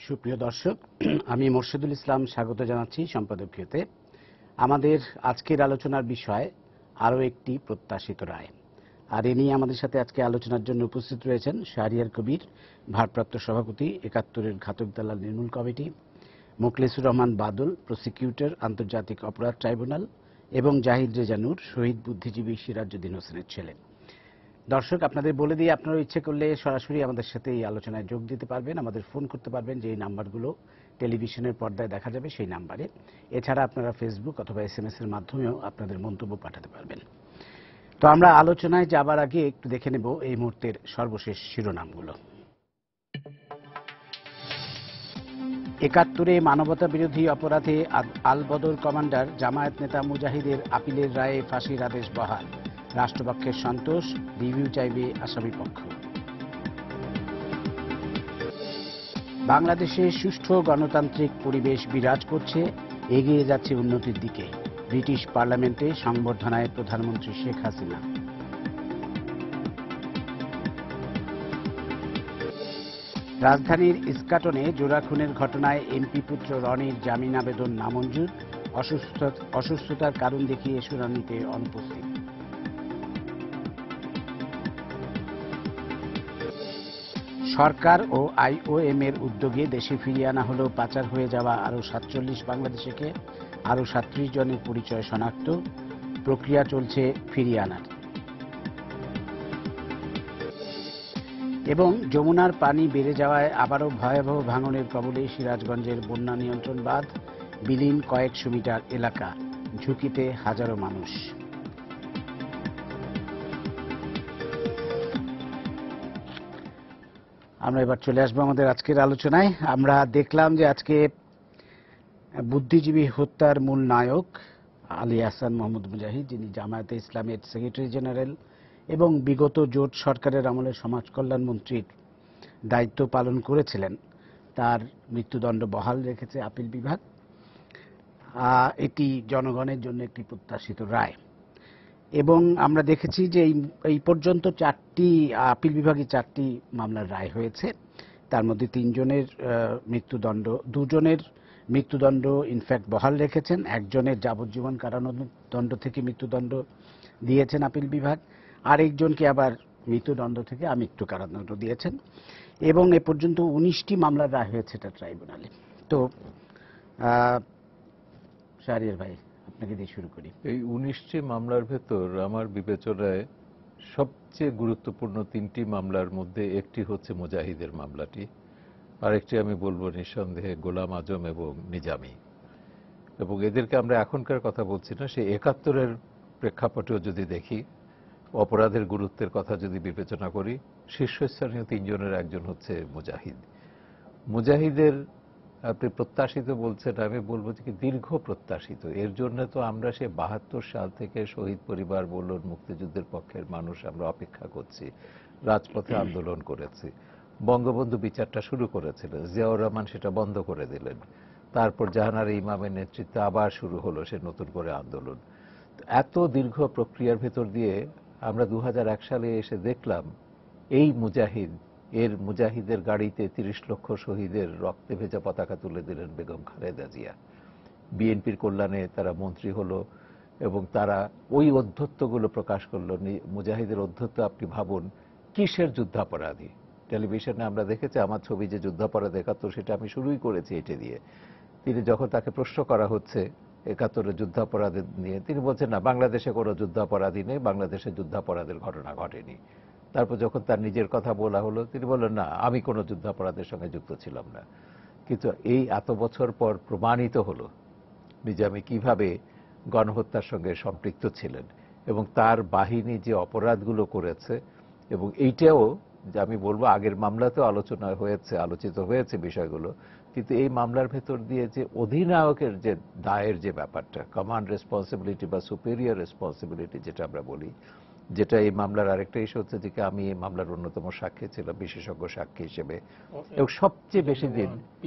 সুপ্রিয় দর্শক, আমি মোর্শেদুল ইসলাম স্বাগত জানাচ্ছি সম্পাদকীয়তে। আমাদের আজকের আলোচনার বিষয় আরও একটি প্রত্যাশিত রায়। আর এ নিয়ে আমাদের সাথে আজকে আলোচনার জন্য উপস্থিত রয়েছেন শাহরিয়ার কবির, ভারপ্রাপ্ত সভাপতি, ৭১-এর ঘাতক দালাল নির্মূল কমিটি, মোখলেসুর রহমান বাদল, প্রসিকিউটর, আন্তর্জাতিক অপরাধ ট্রাইব্যুনাল, এবং জাহিদ রেজা নূর, শহীদ বুদ্ধিজীবী সিরাজউদ্দিন হোসেনের ছেলে। দর্শক, আপনাদের বলে দিয়ে আপনারা ইচ্ছে করলে সরাসরি আমাদের সাথে এই আলোচনায় যোগ দিতে পারবেন। আমাদের ফোন করতে পারবেন, যে নাম্বারগুলো টেলিভিশনের পর্দায় দেখা যাবে সেই নাম্বারে। এছাড়া আপনারা ফেসবুক অথবা SMS এর মাধ্যমেও আপনাদের মন্তব্য পাঠাতে পারবেন। তো আমরা আলোচনায় যাবার আগে একটু দেখে নেব এই মুহূর্তের সর্বশেষ শিরোনামগুলো। ৭১-এ মানবতা বিরোধী অপরাধে আল-বদর কমান্ডার জামায়াত নেতা মুজাহিদের আপিলের রায়ে ফাঁসির আদেশ বহাল। রাষ্ট্রপক্ষের সন্তোষ, রিভিউ চাইবে আসামিপক্ষ। বাংলাদেশে সুষ্ঠু গণতান্ত্রিক পরিবেশ বিরাজ করছে, এগিয়ে যাচ্ছে উন্নতির দিকে। ব্রিটিশ পার্লামেন্টে সংবর্ধনায় প্রধানমন্ত্রী শেখ হাসিনা। রাজধানীর ইস্কাটনে জোড়া খুনের ঘটনায় এমপি পুত্র রনির জামিন আবেদন নামঞ্জুর। অসুস্থতার কারণ দেখিয়ে শুনানিতে অনুপস্থিত। সরকার ও IOM এর উদ্যোগে দেশে ফিরিয়ে আনা হলেও পাচার হয়ে যাওয়া আরও ৪৭ বাংলাদেশিকে। আরও ৩৭ জনের পরিচয় শনাক্ত, প্রক্রিয়া চলছে ফিরিয়ে আনার। এবং যমুনার পানি বেড়ে যাওয়ায় আবারও ভয়াবহ ভাঙনের কবলে সিরাজগঞ্জের বন্যা নিয়ন্ত্রণ বাঁধ, বিলীন কয়েকশো মিটার এলাকা, ঝুঁকিতে হাজারো মানুষ। আমরা এবার চলে আসবো আমাদের আজকের আলোচনায়। আমরা দেখলাম যে আজকে বুদ্ধিজীবী হত্যার মূল নায়ক আলী আহসান মোহাম্মদ মুজাহিদ, যিনি জামায়াতে ইসলামের সেক্রেটারি জেনারেল এবং বিগত জোট সরকারের আমলে সমাজ কল্যাণ মন্ত্রীর দায়িত্ব পালন করেছিলেন, তার মৃত্যুদণ্ড বহাল রেখেছে আপিল বিভাগ। এটি জনগণের জন্য একটি প্রত্যাশিত রায়। এবং আমরা দেখেছি যে এই পর্যন্ত আপিল বিভাগে ৪টি মামলার রায় হয়েছে। তার মধ্যে ৩ জনের মৃত্যুদণ্ড, 2 জনের মৃত্যুদণ্ড ইনফ্যাক্ট বহাল রেখেছেন, 1 জনের যাবজ্জীবন কারাদণ্ড থেকে মৃত্যুদণ্ড দিয়েছেন আপিল বিভাগ, আর 1 জনকে আবার মৃত্যুদণ্ড থেকে আমৃত্যু কারাদণ্ড দিয়েছেন। এবং এ পর্যন্ত 19টি মামলার রায় হয়েছে এটা ট্রাইব্যুনালে। তো শাহরিয়ার ভাই, আপনাকে দিয়ে শুরু করি। এই 19টি মামলার ভেতর আমার বিবেচনায় সবচেয়ে গুরুত্বপূর্ণ 3টি মামলার মধ্যে একটি হচ্ছে মুজাহিদের মামলাটি, আরেকটি আমি বলবো নিঃসন্দেহে গোলাম আজম এবং নিজামী। এবং এদেরকে আমরা এখনকার কথা বলছি না, সেই ৭১-এর প্রেক্ষাপটেও যদি দেখি, অপরাধের গুরুত্বের কথা যদি বিবেচনা করি, শীর্ষস্থানীয় 3 জনের একজন হচ্ছে মুজাহিদ। মুজাহিদের আপনি প্রত্যাশিত বলছেন, আমি বলবো যে দীর্ঘ প্রত্যাশিত। এর জন্য তো আমরা সে ৭২ সাল থেকে শহীদ পরিবার বলুন, মুক্তিযুদ্ধের পক্ষের মানুষ আমরা অপেক্ষা করছি, রাজপথে আন্দোলন করেছি। বঙ্গবন্ধু বিচারটা শুরু করেছিলেন, জিয়াউর রহমান সেটা বন্ধ করে দিলেন, তারপর জাহানারা ইমামের নেতৃত্বে আবার শুরু হলো সে নতুন করে আন্দোলন। এত দীর্ঘ প্রক্রিয়ার ভেতর দিয়ে আমরা ২০০১ সালে এসে দেখলাম এই মুজাহিদের গাড়িতে ৩০ লক্ষ শহীদের রক্তে ভেজা পতাকা তুলে দিলেন বেগম খালেদা জিয়া। বিএনপির কল্যাণে তারা মন্ত্রী হলো এবং তারা ওই অধ্যত্বগুলো প্রকাশ করলো। মুজাহিদের অধ্যত্ব আপনি ভাবুন, কিসের যুদ্ধাপরাধী। টেলিভিশনে আমরা দেখেছি আমার ছবি যে যুদ্ধাপরাধ ৭১, সেটা আমি শুরুই করেছি এটি দিয়ে। তিনি যখন তাকে প্রশ্ন করা হচ্ছে ৭১-এর যুদ্ধাপরাধ নিয়ে, তিনি বলছেন না, বাংলাদেশে কোনো যুদ্ধাপরাধী নেই, বাংলাদেশে যুদ্ধাপরাধের ঘটনা ঘটেনি। তারপর যখন তার নিজের কথা বলা হলো, তিনি বললেন না, আমি কোনো যুদ্ধাপরাধের সঙ্গে যুক্ত ছিলাম না। কিন্তু এই এত বছর পর প্রমাণিত হলো নিজামী কিভাবে গণহত্যার সঙ্গে সম্পৃক্ত ছিলেন এবং তার বাহিনী যে অপরাধগুলো করেছে। এবং এইটাও যে আমি বলবো, আগের মামলাতেও আলোচিত হয়েছে বিষয়গুলো, কিন্তু এই মামলার ভেতর দিয়ে যে অধিনায়কের যে দায়ের যে ব্যাপারটা, কমান্ড রেসপন্সিবিলিটি বা সুপেরিয়র রেসপন্সিবিলিটি যেটা আমরা বলি, যেটা এই মামলার আরেকটা ইস্যু হচ্ছে যে আমি এই মামলার অন্যতম সাক্ষী ছিলাম, বিশেষজ্ঞ সাক্ষী হিসেবে, এবং সবচেয়ে বেশি দিন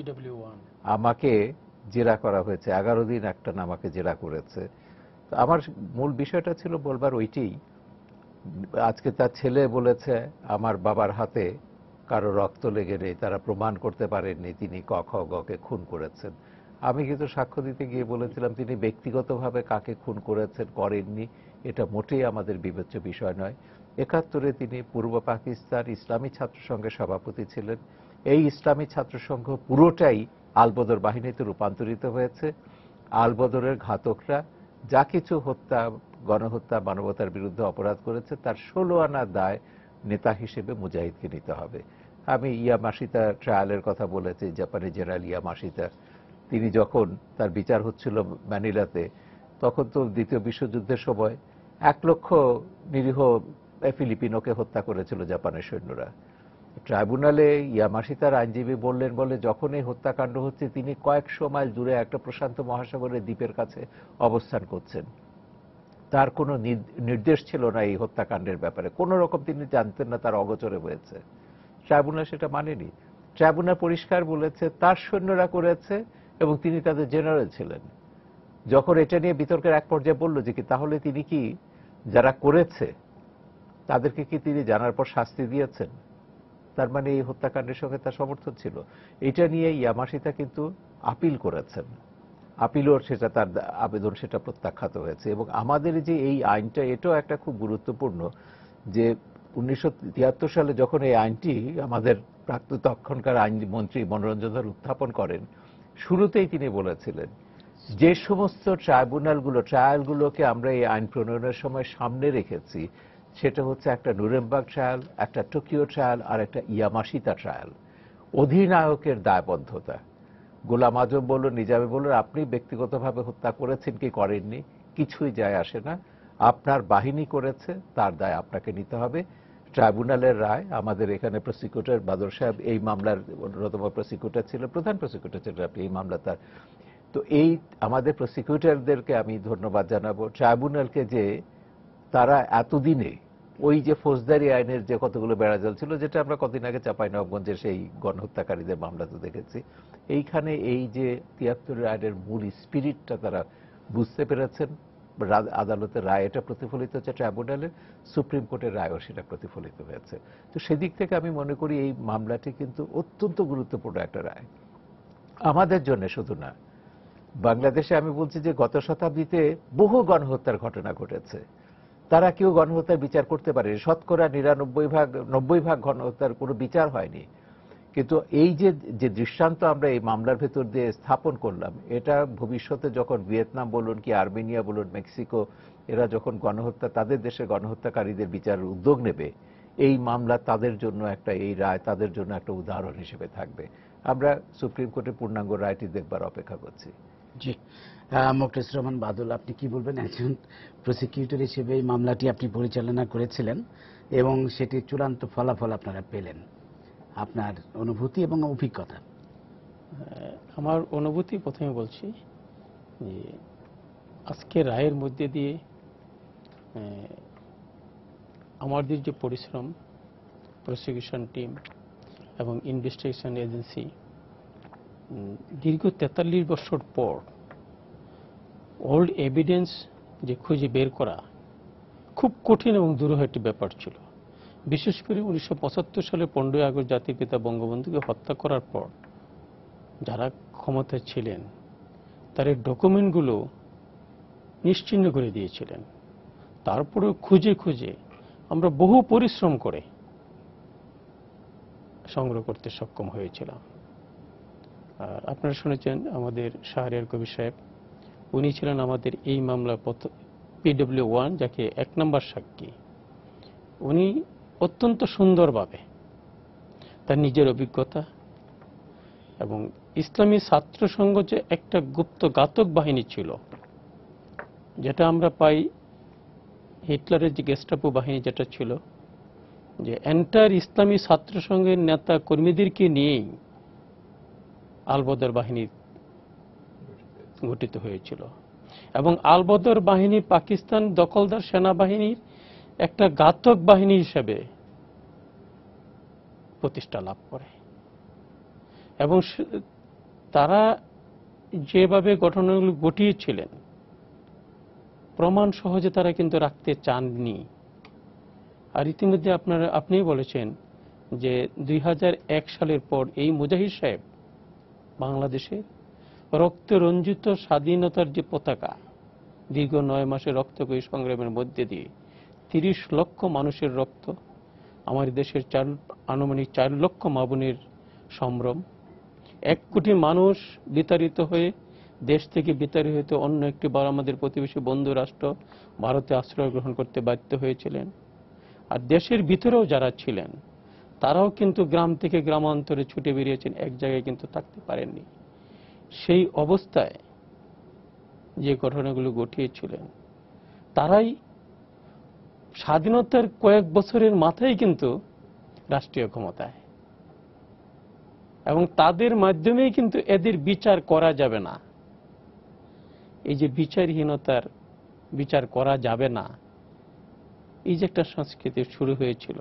আমাকে জেরা করা হয়েছে, 11 দিন একটানা আমাকে জেরা করেছে। তো আমার মূল বিষয়টা ছিল বলবার ওইটাই, আজকে তার ছেলে বলেছে আমার বাবার হাতে কারো রক্ত লেগে নেই, তারা প্রমাণ করতে পারেননি তিনি ক খ গকে খুন করেছেন। আমি কিন্তু সাক্ষ্য দিতে গিয়ে বলেছিলাম তিনি ব্যক্তিগতভাবে কাকে খুন করেছেন করেননি এটা মোটেই আমাদের বিবেচ্য বিষয় নয়। ৭১-এ তিনি পূর্ব পাকিস্তান ইসলামী ছাত্র সংঘের সভাপতি ছিলেন। এই ইসলামী ছাত্র সংঘ পুরোটাই আলবদর বাহিনীতে রূপান্তরিত হয়েছে। আলবদরের ঘাতকরা যা কিছু হত্যা, গণহত্যা, মানবতার বিরুদ্ধে অপরাধ করেছে তার ১৬ আনা দায় নেতা হিসেবে মুজাহিদকে নিতে হবে। আমি ইয়ামাশিতা ট্রায়ালের কথা বলেছি, জাপানি জেনারেল ইয়ামাশিতা, তিনি যখন তার বিচার হচ্ছিল ম্যানিলাতে, তখন তো দ্বিতীয় বিশ্বযুদ্ধের সময় ১ লক্ষ নিরীহ ফিলিপিনোকে হত্যা করেছিল জাপানের সৈন্যরা। ট্রাইব্যুনালে ইয়ামাশিতার আইনজীবী বললেন, বলে যখন এই হত্যাকাণ্ড হচ্ছে তিনি কয়েকশো মাইল দূরে একটা প্রশান্ত মহাসাগরের দ্বীপের কাছে অবস্থান করছেন, তার কোনো নির্দেশ ছিল না এই হত্যাকাণ্ডের ব্যাপারে, কোন রকম তিনি জানতেন না, তার অগোচরে হয়েছে। ট্রাইব্যুনাল সেটা মানেনি। ট্রাইব্যুনাল পরিষ্কার বলেছে তার সৈন্যরা করেছে এবং তিনি তাদের জেনারেল ছিলেন। যখন এটা নিয়ে বিতর্কের এক পর্যায়ে বলল যে কি তাহলে তিনি কি যারা করেছে তাদেরকে কি তিনি জানার পর শাস্তি দিয়েছেন, তার মানে এই হত্যাকাণ্ডের সঙ্গে তার সমর্থন ছিল। এটা নিয়ে ইয়ামাশিতা কিন্তু আপিল করেছেন, আপিলও সেটা তার আবেদন সেটা প্রত্যাখ্যাত হয়েছে। এবং আমাদের যে এই আইনটা এটাও একটা খুব গুরুত্বপূর্ণ যে ১৯৭৩ সালে যখন এই আইনটি আমাদের তখনকার আইনমন্ত্রী মনোরঞ্জন ধর উত্থাপন করেন, শুরুতেই তিনি বলেছিলেন যে সমস্ত ট্রায়ালগুলোকে আমরা এই আইন প্রণয়নের সময় সামনে রেখেছি সেটা হচ্ছে একটা নুরেমবার্গ ট্রায়াল, একটা টোকিও ট্রায়াল আর একটা ইয়ামাশিতা ট্রায়াল। অধিনায়কের দায়বদ্ধতা, গোলাম আজম বলুন, নিজামী বলুন, আপনি ব্যক্তিগতভাবে হত্যা করেছেন কি করেননি কিছুই যায় আসে না, আপনার বাহিনী করেছে তার দায় আপনাকে নিতে হবে। ট্রাইব্যুনালের রায়, আমাদের এখানে প্রসিকিউটর বাদর সাহেব এই মামলার অন্যতম প্রসিকিউটর ছিলেন, প্রধান প্রসিকিউটর ছিলেন আপনি এই মামলা তার। তো এই আমাদের প্রসিকিউটরদেরকে আমি ধন্যবাদ জানাবো, ট্রাইব্যুনালকে, যে তারা এতদিনে ওই যে ফৌজদারি আইনের যে কতগুলো বেড়াজাল ছিল, যেটা আমরা কদিন আগে চাঁপাইনবাবগঞ্জের সেই গণহত্যাকারীদের মামলাতে দেখেছি, এইখানে এই যে ৭৩ আইনের মূল স্পিরিটটা তারা বুঝতে পেরেছেন। আদালতের রায় এটা প্রতিফলিত হচ্ছে, ট্রাইব্যুনালের, সুপ্রিম কোর্টের রায়ও সেটা প্রতিফলিত হয়েছে। তো সেদিক থেকে আমি মনে করি এই মামলাটি কিন্তু অত্যন্ত গুরুত্বপূর্ণ একটা রায় আমাদের জন্য, শুধু না বাংলাদেশে। আমি বলছি যে গত শতাব্দীতে বহু গণহত্যার ঘটনা ঘটেছে, তারা কেউ গণহত্যার বিচার করতে পারে, ৯০% গণহত্যার কোনো বিচার হয়নি। কিন্তু এই যে দৃষ্টান্ত আমরা এই মামলার ভেতর দিয়ে স্থাপন করলাম, এটা ভবিষ্যতে যখন ভিয়েতনাম বলুন কি আর্মেনিয়া বলুন, মেক্সিকো, এরা যখন গণহত্যা তাদের দেশের গণহত্যাকারীদের বিচারের উদ্যোগ নেবে, এই মামলা তাদের জন্য একটা, এই রায় তাদের জন্য একটা উদাহরণ হিসেবে থাকবে। আমরা সুপ্রিম কোর্টের পূর্ণাঙ্গ রায়টি দেখবার অপেক্ষা করছি। জি, মোখলেছুর রহমান বাদল, আপনি কি বলবেন? একজন প্রসিকিউটর হিসেবে এই মামলাটি আপনি পরিচালনা করেছিলেন এবং সেটির চূড়ান্ত ফলাফল আপনারা পেলেন, আপনার অনুভূতি এবং অভিজ্ঞতা। আমার অনুভূতি প্রথমে বলছি যে আজকে রায়ের মধ্যে দিয়ে আমাদের যে পরিশ্রম, প্রসিকিউশন টিম এবং ইনভেস্টিগেশন এজেন্সি দীর্ঘ ৪৩ বছর পর ওল্ড এভিডেন্স যে খুঁজে বের করা খুব কঠিন এবং দুরূহ একটি ব্যাপার ছিল। বিশেষ করে ১৯৭৫ সালে ১৫ই আগস্ট জাতির পিতা বঙ্গবন্ধুকে হত্যা করার পর যারা ক্ষমতায় ছিলেন তার এই ডকুমেন্টগুলো নিশ্চিহ্ন করে দিয়েছিলেন। তারপরেও খুঁজে খুঁজে আমরা বহু পরিশ্রম করে সংগ্রহ করতে সক্ষম হয়েছিলাম। আর আপনারা শুনেছেন আমাদের শাহরিয়ার কবির সাহেব, উনি ছিলেন আমাদের এই মামলার PW1, যাকে ১ নম্বর সাক্ষী। উনি অত্যন্ত সুন্দরভাবে তার নিজের অভিজ্ঞতা এবং ইসলামী ছাত্র সংঘ যে একটা গুপ্ত ঘাতক বাহিনী ছিল, যেটা আমরা পাই হিটলারের যে গেস্টাপো বাহিনী যেটা ছিল, যে এন্টার ইসলামী ছাত্র সংঘের নেতা কর্মীদেরকে নিয়েই আলবদর বাহিনী গঠিত হয়েছিল এবং আলবদর বাহিনী পাকিস্তান দখলদার সেনাবাহিনীর একটা ঘাতক বাহিনী হিসেবে প্রতিষ্ঠা লাভ করে এবং তারা যেভাবে ঘটনাগুলো ঘটিয়েছিলেন প্রমাণ সহজে তারা কিন্তু রাখতে চাননি। আর ইতিমধ্যে আপনিই বলেছেন যে 2001 সালের পর এই মুজাহিদ সাহেব বাংলাদেশে রক্ত রঞ্জিত স্বাধীনতার যে পতাকা দীর্ঘ 9 মাসের রক্তক্ষয়ী সংগ্রামের মধ্যে দিয়ে 30 লক্ষ মানুষের রক্ত, আমার দেশের আনুমানিক 4 লক্ষ মা বোনের সম্ভ্রম, 1 কোটি মানুষ বিতাড়িত হয়ে দেশ থেকে বিতাড়িত অন্য একটি আমাদের প্রতিবেশী বন্ধু রাষ্ট্র ভারতে আশ্রয় গ্রহণ করতে বাধ্য হয়েছিলেন। আর দেশের ভিতরেও যারা ছিলেন তারাও কিন্তু গ্রাম থেকে গ্রামান্তরে ছুটে বেরিয়েছেন, এক জায়গায় কিন্তু থাকতে পারেননি। সেই অবস্থায় যে ঘটনাগুলো ঘটিয়েছিলেন তারাই স্বাধীনতার কয়েক বছরের মাথায় কিন্তু রাষ্ট্রীয় ক্ষমতায়, এবং তাদের মাধ্যমেই কিন্তু এদের বিচার করা যাবে না। এই যে বিচারহীনতার বিচার করা যাবে না, এই যে একটা সংস্কৃতি শুরু হয়েছিল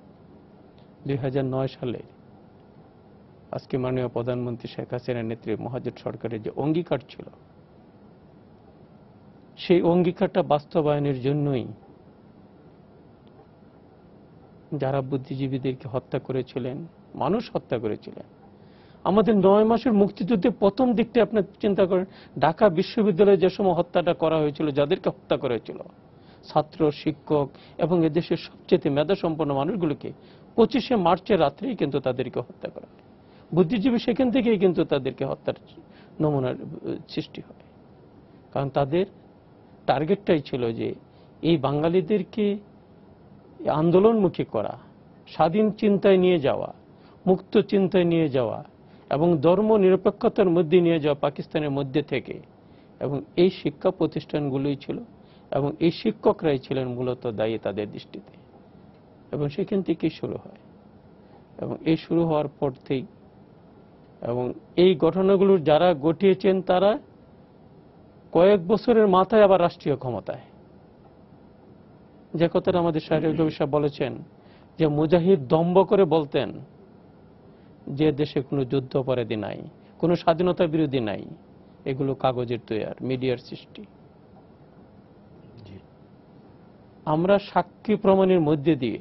2009 সালে, আজকে মাননীয় প্রধানমন্ত্রী শেখ হাসিনার নেতৃত্বে মহাজোট সরকারের যে অঙ্গীকার ছিল, সেই অঙ্গীকারটা বাস্তবায়নের জন্যই যারা বুদ্ধিজীবীদেরকে হত্যা করেছিলেন, মানুষ হত্যা করেছিলেন। আমাদের 9 মাসের মুক্তিযুদ্ধের প্রথম দিকটা আপনার চিন্তা করেন, ঢাকা বিশ্ববিদ্যালয়ে যে সময় হত্যাটা করা হয়েছিল, যাদেরকে হত্যা করা হয়েছিল, ছাত্র, শিক্ষক এবং এদেশের সবচেয়ে মেধাসম্পন্ন মানুষগুলোকে 25শে মার্চের রাত্রেই কিন্তু তাদেরকে হত্যা করা হয়। বুদ্ধিজীবী সেখান থেকেই কিন্তু তাদেরকে হত্যার নমুনার সৃষ্টি হয়, কারণ তাদের টার্গেটটাই ছিল যে এই বাঙালিদেরকে আন্দোলনমুখী করা, স্বাধীন চিন্তায় নিয়ে যাওয়া, মুক্ত চিন্তায় নিয়ে যাওয়া এবং ধর্ম নিরপেক্ষতার মধ্যে নিয়ে যাওয়া পাকিস্তানের মধ্যে থেকে। এবং এই শিক্ষা প্রতিষ্ঠানগুলোই ছিল এবং এই শিক্ষকরাই ছিলেন মূলত দায়ী তাদের দৃষ্টিতে, এবং সেখান থেকেই শুরু হয়। এবং এই শুরু হওয়ার পর থেকেই এবং এই ঘটনাগুলো যারা ঘটিয়েছেন তারা কয়েক বছরের মাথায় আবার রাষ্ট্রীয় ক্ষমতায়। যে কথাটা আমাদের শাহরিয়ার কবির সাহেব বলেছেন যে মুজাহিদ দম্ভ করে বলতেন যে দেশে কোনো যুদ্ধাপরাধী নাই, কোনো স্বাধীনতা বিরোধী নাই, এগুলো কাগজের তৈয়ার, মিডিয়ার সৃষ্টি। আমরা সাক্ষী প্রমাণের মধ্যে দিয়ে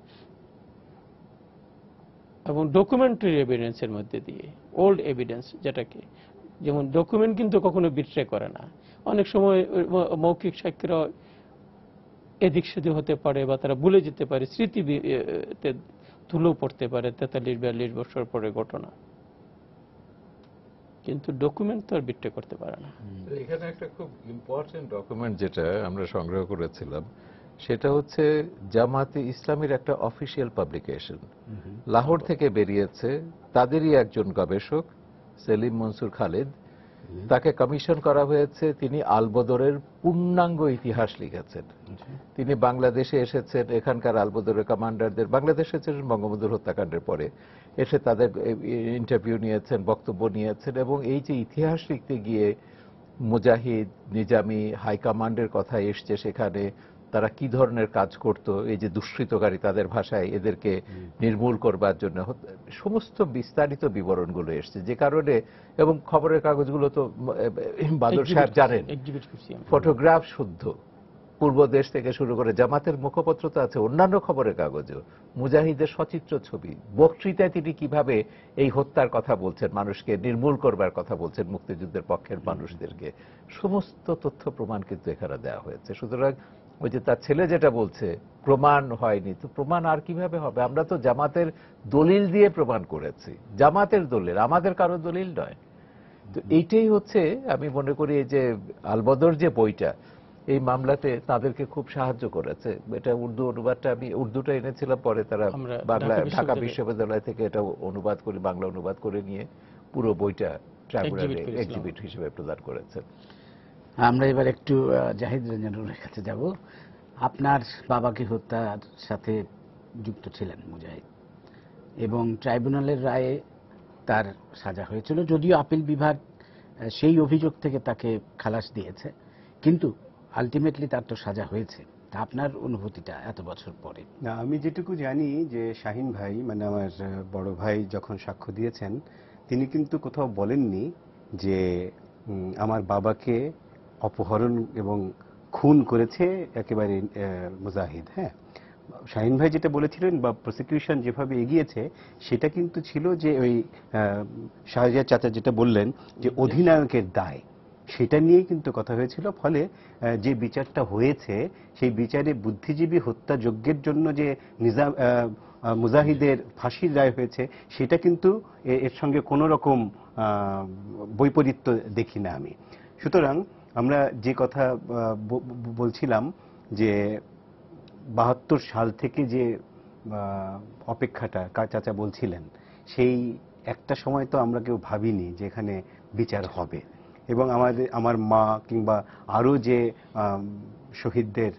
এবং ডকুমেন্টারি এভিডেন্সের মধ্যে দিয়ে, ওল্ড এভিডেন্স যেটাকে, যেমন ডকুমেন্ট কিন্তু কখনো বিট্রে করে না, অনেক সময় মৌখিক সাক্ষীরা এদিক সেদিক হতে পারে বা তারা ভুলে যেতে পারে, স্মৃতিতে ধুলো পড়তে পারে 43-42 বছর পরে ঘটনা, কিন্তু ডকুমেন্ট তো আর বিট্রে করতে পারে না। এখানে একটা খুব ইম্পর্টেন্ট ডকুমেন্ট যেটা আমরা সংগ্রহ করেছিলাম সেটা হচ্ছে জামাতে ইসলামীর একটা অফিসিয়াল পাবলিকেশন, লাহোর থেকে বেরিয়েছে। তাদেরই একজন গবেষক সেলিম মনসুর খালেদ, তাকে কমিশন করা হয়েছে। তিনি আলবদরের পূর্ণাঙ্গ ইতিহাস লিখেছেন। তিনি বাংলাদেশে এসেছেন, এখানকার আলবদরের কমান্ডারদের, বাংলাদেশে এসেছেন বঙ্গবন্ধুর হত্যাকাণ্ডের পরে, এসে তাদের ইন্টারভিউ নিয়েছেন, বক্তব্য নিয়েছেন, এবং এই যে ইতিহাস লিখতে গিয়ে মুজাহিদ, নিজামী, হাইকমান্ডের কথা এসছে সেখানে, তারা কি ধরনের কাজ করত, এই যে দুষ্কৃতকারী তাদের ভাষায় এদেরকে নির্মূল করবার জন্য, সমস্ত বিস্তারিত বিবরণগুলো এসছে। যে কারণে, এবং খবরের কাগজগুলো তো বাদল সাহেব জানেন, ফটোগ্রাফ শুদ্ধ, পূর্ব দেশ থেকে শুরু করে জামাতের মুখপত্র তো আছে, অন্যান্য খবরের কাগজেও মুজাহিদের সচিত্র ছবি, বক্তৃতায় তিনি কিভাবে এই হত্যার কথা বলছেন, মানুষকে নির্মূল করবার কথা বলছেন, মুক্তিযুদ্ধের পক্ষের মানুষদেরকে, সমস্ত তথ্য প্রমাণ কিন্তু এখানে দেওয়া হয়েছে। সুতরাং ওই যে তার ছেলে যেটা বলছে প্রমাণ হয়নি, তো প্রমাণ আর কিভাবে হবে? আমরা তো জামাতের দলিল দিয়ে প্রমাণ করেছি, জামাতের দলিল, আমাদের কারো দলিল নয়। তো এইটাই হচ্ছে, আমি মনে করি এই যে আলবদর যে বইটা, এই মামলাতে তাদেরকে খুব সাহায্য করেছে। এটা উর্দু অনুবাদটা, আমি উর্দুটা এনেছিলাম, পরে তারা বাংলা, ঢাকা বিশ্ববিদ্যালয় থেকে এটা অনুবাদ করে, বাংলা অনুবাদ করে নিয়ে পুরো বইটা ট্রাইব্যুনালে এক্সিবিট হিসেবে প্রদান করেছে। আমরা এবার একটু জাহিদ রঞ্জনের কাছে যাব। আপনার বাবাকে হত্যার সাথে যুক্ত ছিলেন মুজাহিদ, এবং ট্রাইব্যুনালের রায়ে তার সাজা হয়েছিল, যদিও আপিল বিভাগ সেই অভিযোগ থেকে তাকে খালাস দিয়েছে, কিন্তু আলটিমেটলি তার তো সাজা হয়েছে। তা আপনার অনুভূতিটা এত বছর পরে? না, আমি যেটুকু জানি যে শাহিন ভাই, মানে আমার বড় ভাই যখন সাক্ষ্য দিয়েছেন, তিনি কিন্তু কোথাও বলেননি যে আমার বাবাকে অপহরণ এবং খুন করেছে একেবারে মুজাহিদ। হ্যাঁ, শাহিন ভাই যেটা বলেছিলেন বা প্রসিকিউশন যেভাবে এগিয়েছে সেটা কিন্তু ছিল যে ওই শাহরিয়ার চাচা যেটা বললেন যে অধিনায়কের দায়, সেটা নিয়েই কিন্তু কথা হয়েছিল। ফলে যে বিচারটা হয়েছে সেই বিচারে বুদ্ধিজীবী হত্যাযজ্ঞের জন্য যে মুজাহিদের ফাঁসির রায় হয়েছে সেটা কিন্তু এর সঙ্গে কোনো রকম বৈপরীত্য দেখি না আমি। সুতরাং আমরা যে কথা বলছিলাম যে 72 সাল থেকে যে অপেক্ষাটা চাচা বলছিলেন, সেই একটা সময় তো আমরা কেউ ভাবিনি যে এখানে বিচার হবে। এবং আমার মা কিংবা আরো যে শহীদদের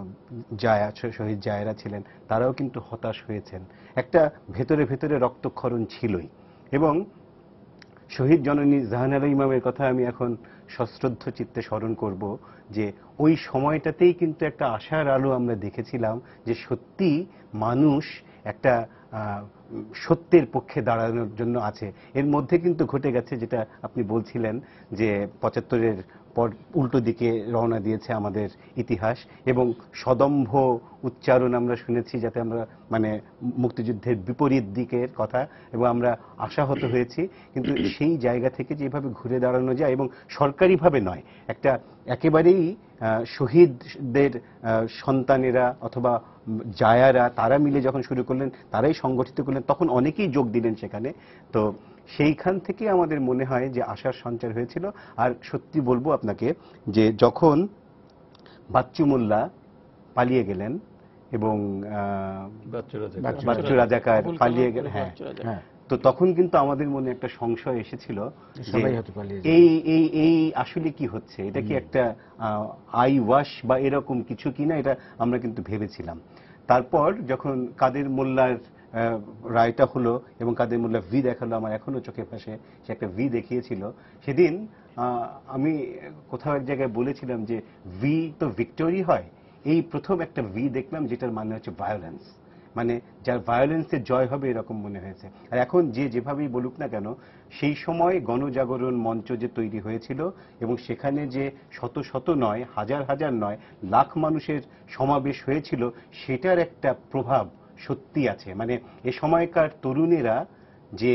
শহীদ জায়েরা ছিলেন তারাও কিন্তু হতাশ হয়েছেন। একটা ভেতরে ভেতরে রক্তক্ষরণ ছিলই। এবং শহীদ জননী জাহানারা ইমামের কথা আমি এখন সশ্রদ্ধ চিত্তে স্মরণ করব যে ওই সময়টাতেই কিন্তু একটা আশার আলো আমরা দেখেছিলাম যে সত্যি মানুষ একটা সত্যের পক্ষে দাঁড়ানোর জন্য আছে। এর মধ্যে কিন্তু ঘটে গেছে যেটা আপনি বলছিলেন যে 75-এর পর উল্টো দিকে রওনা দিয়েছে আমাদের ইতিহাস, এবং সদম্ভ উচ্চারণ আমরা শুনেছি, যাতে আমরা মানে মুক্তিযুদ্ধের বিপরীত দিকের কথা, এবং আমরা আশাহত হয়েছি। কিন্তু সেই জায়গা থেকে যেভাবে ঘুরে দাঁড়ানো যায়, এবং সরকারিভাবে নয়, একটা একেবারেই শহীদদের সন্তানেরা অথবা জায়ারা তারা মিলে যখন শুরু করলেন, তারাই সংগঠিত করলেন, তখন অনেকেই যোগ দিলেন সেখানে। তো সেইখান থেকে আমাদের মনে হয় যে আশার সঞ্চার হয়েছিল। আর সত্যি বলবো আপনাকে যে যখন বাচ্চু মোল্লা পালিয়ে গেলেন এবং বাচ্চু রাজাকার পালিয়ে গেলেন, হ্যাঁ, তো তখন কিন্তু আমাদের মনে একটা সংশয় এসেছিল যে এই আসলে কি হচ্ছে, এটা কি একটা আই ওয়াশ বা এরকম কিছু কিনা, এটা আমরা কিন্তু ভেবেছিলাম। তারপর যখন কাদের মোল্লার রায়টা হলো এবং কাদের মোল্লা ভি দেখালো, আমার এখনো চোখে ভাসে, সে একটা ভি দেখিয়েছিল সেদিন। আমি কোথাও এক জায়গায় বলেছিলাম যে ভি তো ভিক্টোরি হয়, এই প্রথম একটা ভি দেখলাম যেটার মানে হচ্ছে ভায়োলেন্স, মানে যার ভায়োলেন্সের জয় হবে এরকম মনে হয়েছে। আর এখন যেভাবেই বলুক না কেন, সেই সময় গণজাগরণ মঞ্চ যে তৈরি হয়েছিল এবং সেখানে যে শত শত নয়, হাজার হাজার নয়, লাখ মানুষের সমাবেশ হয়েছিল, সেটার একটা প্রভাব সত্যি আছে। মানে এ সময়কার তরুণেরা যে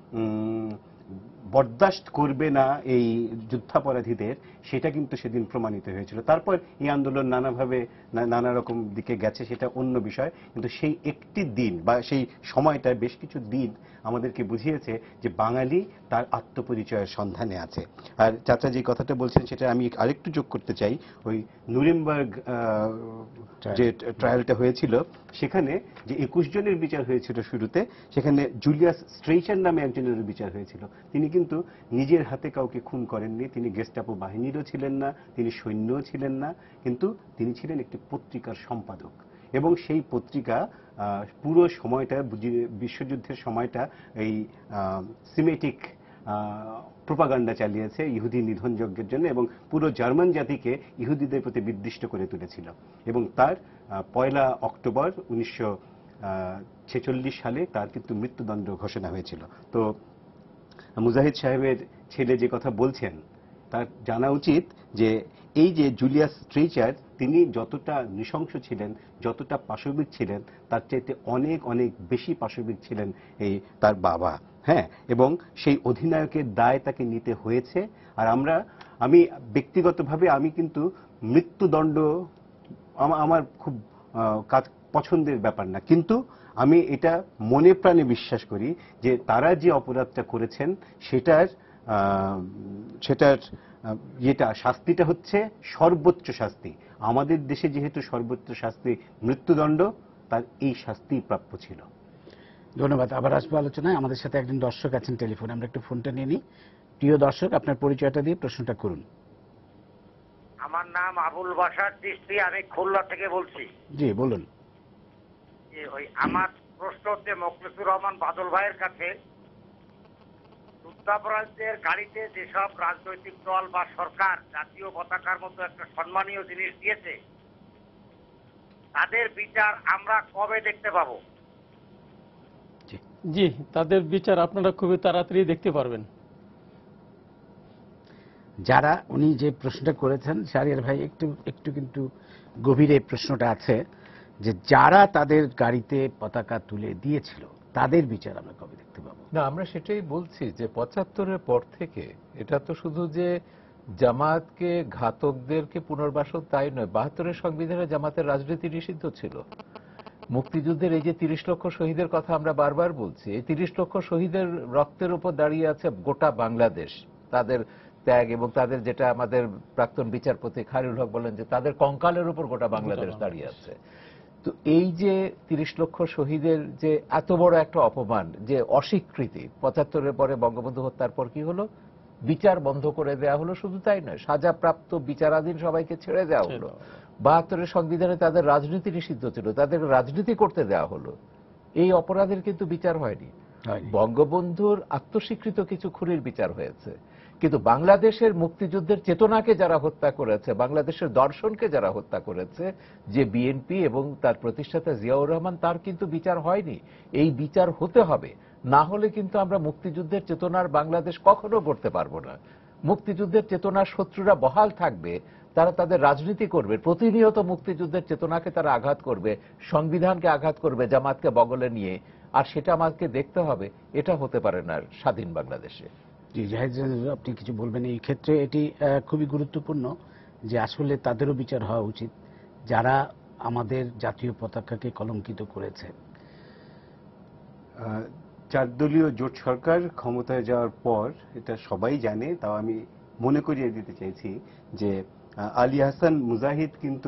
বরদাস্ত করবে না এই যুদ্ধাপরাধীদের, সেটা কিন্তু সেদিন প্রমাণিত হয়েছিল। তারপর এই আন্দোলন নানাভাবে নানা রকম দিকে গেছে, সেটা অন্য বিষয়। কিন্তু সেই একটি দিন বা সেই সময়টা বেশ কিছু দিন আমাদেরকে বুঝিয়েছে যে বাঙালি তার আত্মপরিচয়ের সন্ধানে আছে। আর চাচা যে কথাটা বলছেন সেটা আমি আরেকটু যোগ করতে চাই। ওই নুরেমবার্গ যে ট্রায়ালটা হয়েছিল, সেখানে যে 21 জনের বিচার হয়েছিল শুরুতে, সেখানে জুলিয়াস স্ট্রেইচার নামে একজনের বিচার হয়েছিল। তিনি কিন্তু নিজের হাতে কাউকে খুন করেননি, তিনি গেস্টাপো বাহিনীরও ছিলেন না, তিনি সৈন্যও ছিলেন না, কিন্তু তিনি ছিলেন একটি পত্রিকার সম্পাদক। এবং সেই পত্রিকা পুরো সময়টা, বিশ্বযুদ্ধের সময়টা, এই সিমেটিক প্রোপাগান্ডা চালিয়েছে ইহুদি নিধনযজ্ঞের জন্য, এবং পুরো জার্মান জাতিকে ইহুদিদের প্রতি বিদ্বিষ্ট করে তুলেছিল। এবং তার 1 অক্টোবর 1946 সালে তার কিন্তু মৃত্যুদণ্ড ঘোষণা হয়েছিল। তো মুজাহিদ সাহেবের ছেলে যে কথা বলছেন, তার জানা উচিত যে এই যে জুলিয়াস স্ট্রেইচার, তিনি যতটা নৃশংস ছিলেন, যতটা পাশবিক ছিলেন, তার চাইতে অনেক অনেক বেশি পাশবিক ছিলেন এই তার বাবা। হ্যাঁ, এবং সেই অধিনায়কের দায় তাকে নিতে হয়েছে। আর আমি ব্যক্তিগতভাবে আমি কিন্তু মৃত্যুদণ্ড আমার খুব পছন্দের ব্যাপার না, কিন্তু আমি এটা মনে প্রাণে বিশ্বাস করি যে তারা যে অপরাধটা করেছেন সেটার শাস্তিটা হচ্ছে সর্বোচ্চ শাস্তি। আমাদের দেশে যেহেতু সর্বোচ্চ শাস্তি মৃত্যুদণ্ড, তার এই শাস্তি প্রাপ্য ছিল। ধন্যবাদ। আবার আসবো আলোচনায়। আমাদের সাথে একজন দর্শক আছেন টেলিফোনে, আমরা একটু ফোনটা নিয়ে নিই। প্রিয় দর্শক, আপনার পরিচয়টা দিয়ে প্রশ্নটা করুন। আমার নাম আবুল বাশার চিশতি, আমি খুলনা থেকে বলছি। জি বলুন। আমার প্রশ্ন হচ্ছে মোখলেসুর রহমান বাদল ভাইয়ের কাছে, যুদ্ধাপরাধীদের গাড়িতে যেসব রাজনৈতিক দল বা সরকার জাতীয় পতাকার মতো একটা সম্মানীয় জিনিস দিয়েছে, তাদের বিচার আমরা কবে দেখতে পাবো? জি, তাদের বিচার আপনারা খুবই তাড়াতাড়ি দেখতে পারবেন। যারা উনি যে প্রশ্নটা করেছেন শাহরিয়ার ভাই, একটু কিন্তু গভীরে প্রশ্নটা আছে যে যারা তাদের গাড়িতে পতাকা তুলে দিয়েছিল তাদের বিচার আমরা কবে দেখতে পাবো? না, আমরা সেটাই বলছি যে ৭৫-এর পর থেকে এটা তো শুধু যে জামাতকে ঘাতকদেরকে পুনর্বাসন তাই নয়, ৭২-এর সংবিধানে জামাতের রাজনীতি নিষিদ্ধ ছিল। মুক্তিযুদ্ধের এই যে ৩০ লক্ষ শহীদের কথা আমরা বারবার বলছি, এই ৩০ লক্ষ শহীদের রক্তের উপর দাঁড়িয়ে আছে গোটা বাংলাদেশ। তাদের ত্যাগ এবং তাদের, যেটা আমাদের প্রাক্তন বিচারপতি খায়রুল হক বলেন, যে তাদের কঙ্কালের উপর গোটা বাংলাদেশ দাঁড়িয়ে আছে। তো এই যে ৩০ লক্ষ শহীদের যে এত বড় একটা অপমান, যে অস্বীকৃতি, ৭৫-এর পরে বঙ্গবন্ধু হত্যার পর কি হলো? বিচার বন্ধ করে দেওয়া হলো। শুধু তাই নয়, সাজাপ্রাপ্ত বিচারাধীন সবাইকে ছেড়ে দেওয়া হলো। ৭২-এর সংবিধানে তাদের রাজনীতি নিষিদ্ধ ছিল, তাদের রাজনীতি করতে দেওয়া হলো। এই অপরাধের কিন্তু বিচার হয়নি। বঙ্গবন্ধুর আত্মস্বীকৃত কিছু খুনির বিচার হয়েছে, কিন্তু বাংলাদেশের মুক্তিযুদ্ধের চেতনাকে যারা হত্যা করেছে, বাংলাদেশের দর্শনকে যারা হত্যা করেছে, যে বিএনপি এবং তার প্রতিষ্ঠাতা জিয়াউর রহমান, তার কিন্তু বিচার হয়নি। এই বিচার হতে হবে, না হলে কিন্তু আমরা মুক্তিযুদ্ধের চেতনার বাংলাদেশ কখনো গড়তে পারবো না। মুক্তিযুদ্ধের চেতনার শত্রুরা বহাল থাকবে, তারা তাদের রাজনীতি করবে, প্রতিনিয়ত মুক্তিযুদ্ধের চেতনাকে তারা আঘাত করবে, সংবিধানকে আঘাত করবে জামাতকে বগলে নিয়ে। আর সেটা আমাকে দেখতে হবে, এটা হতে পারে না স্বাধীন বাংলাদেশে। জি জাহিদ, আপনি কিছু বলবেন এই ক্ষেত্রে? এটি খুবই গুরুত্বপূর্ণ যে আসলে তাদেরও বিচার হওয়া উচিত যারা আমাদের জাতীয় পতাকাকে কলঙ্কিত করেছে। 4 দলীয় জোট সরকার ক্ষমতায় যাওয়ার পর এটা সবাই জানে, তাও আমি মনে করিয়ে দিতে চাইছি যে আলী হাসান মুজাহিদ কিন্তু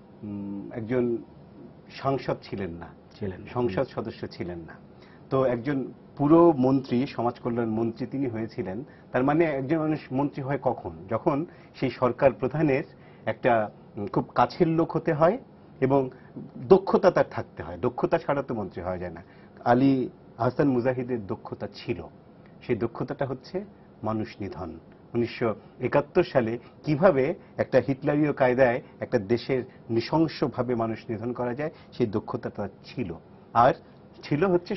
একজন সাংসদ ছিলেন না, সংসদ সদস্য ছিলেন না। তো একজন পুরো মন্ত্রী, সমাজ কল্যাণ মন্ত্রী তিনি হয়েছিলেন। তার মানে একজন মানুষ মন্ত্রী হয় কখন? যখন সেই সরকার প্রধানের একটা খুব কাছের লোক হতে হয় এবং দক্ষতা তার থাকতে হয়। দক্ষতা ছাড়া তো মন্ত্রী হওয়া যায় না। আলী হাসান মুজাহিদের দক্ষতা ছিল, সেই দক্ষতাটা হচ্ছে মানুষ নিধন। 1971 সালে কিভাবে একটা হিটলারীয় কায়দায় একটা দেশের নৃশংসভাবে মানুষ নিধন করা যায়, সেই দক্ষতাটা ছিল। আর ছিল হচ্ছে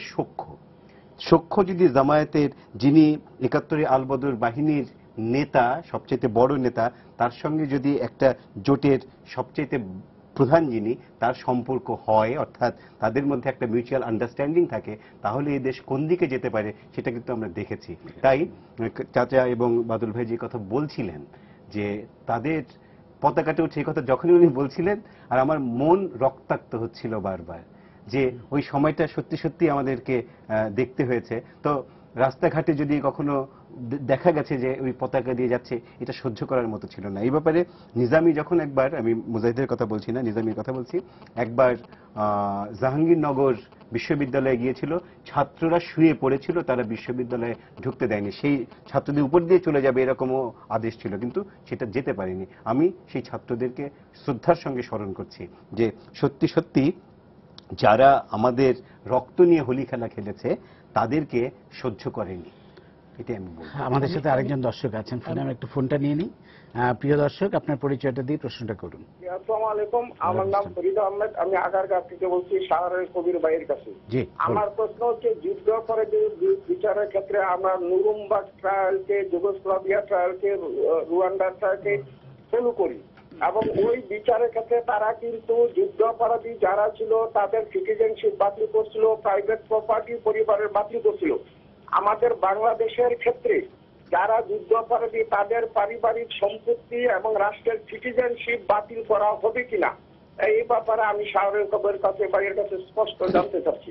সখ্য যদি জামায়াতের, যিনি 71 আলবদর বাহিনীর নেতা, সবচেয়ে বড় নেতা, তার সঙ্গে যদি একটা জোটের সবচেয়ে প্রধান যিনি, তার সম্পর্ক হয়, অর্থাৎ তাদের মধ্যে একটা মিউচুয়াল আন্ডারস্ট্যান্ডিং থাকে, তাহলে এই দেশ কোন দিকে যেতে পারে সেটা কিন্তু আমরা দেখেছি। তাই চাচা এবং বাদল ভাই যে কথা বলছিলেন যে তাদের পতাকাটা উঠে, এই কথা যখনই উনি বলছিলেন, আর আমার মন রক্তাক্ত হচ্ছিল বারবার, যে ওই সময়টা সত্যি সত্যি আমাদেরকে দেখতে হয়েছে। তো রাস্তাঘাটে যদি কখনো দেখা গেছে যে ওই পতাকা দিয়ে যাচ্ছে, এটা সহ্য করার মতো ছিল না। এই ব্যাপারে নিজামী যখন একবার, আমি মুজাহিদের কথা বলছি না, নিজামীর কথা বলছি, একবার জাহাঙ্গীরনগর বিশ্ববিদ্যালয়ে গিয়েছিল, ছাত্ররা শুয়ে পড়েছিল, তারা বিশ্ববিদ্যালয়ে ঢুকতে দেয়নি, সেই ছাত্রদের উপর দিয়ে চলে যাবে এরকমও আদেশ ছিল, কিন্তু সেটা যেতে পারেনি। আমি সেই ছাত্রদেরকে শ্রদ্ধার সঙ্গে স্মরণ করছি যে সত্যি সত্যি যারা আমাদের রক্ত নিয়ে হোলি খেলা খেলেছে তাদেরকে সহ্য করেনি, এটাই আমি বলবো। আমাদের সাথে আরেকজন দর্শক আছেন ফোনে, আমি একটু ফোনটা নিয়ে নিই। প্রিয় দর্শক, আপনার পরিচয়টা দিয়ে প্রশ্নটা করুন। আসসালামু আলাইকুম, আমার নাম ফরিদ আহমেদ, আমি আগারগাঁও থেকে বলছি, শাহরের কবির ভাইয়ের কাছে। আমার প্রশ্ন হচ্ছে, যুদ্ধ করে বিচারের ক্ষেত্রে আমরা নুরুমবার্গ ট্রায়ালকে, যুগোস্লাভিয়া ট্রায়ালকে, রুয়ান্ডা ট্রায়ালকে ফলো করি, এবং ওই বিচারের ক্ষেত্রে তারা কিন্তু যুদ্ধাপরাধী যারা ছিল তাদের সিটিজেনশিপ বাতিল করছিল, প্রাইভেট প্রপার্টি পরিবারের বাতিল করছিল। আমাদের বাংলাদেশের ক্ষেত্রে যারা যুদ্ধাপরাধী তাদের পারিবারিক সম্পত্তি এবং রাষ্ট্রের সিটিজেনশিপ বাতিল করা হবে কিনা, এই ব্যাপারে আমি শাহরের কবির কাছে, ভাইয়ের কাছে স্পষ্ট জানতে চাচ্ছি।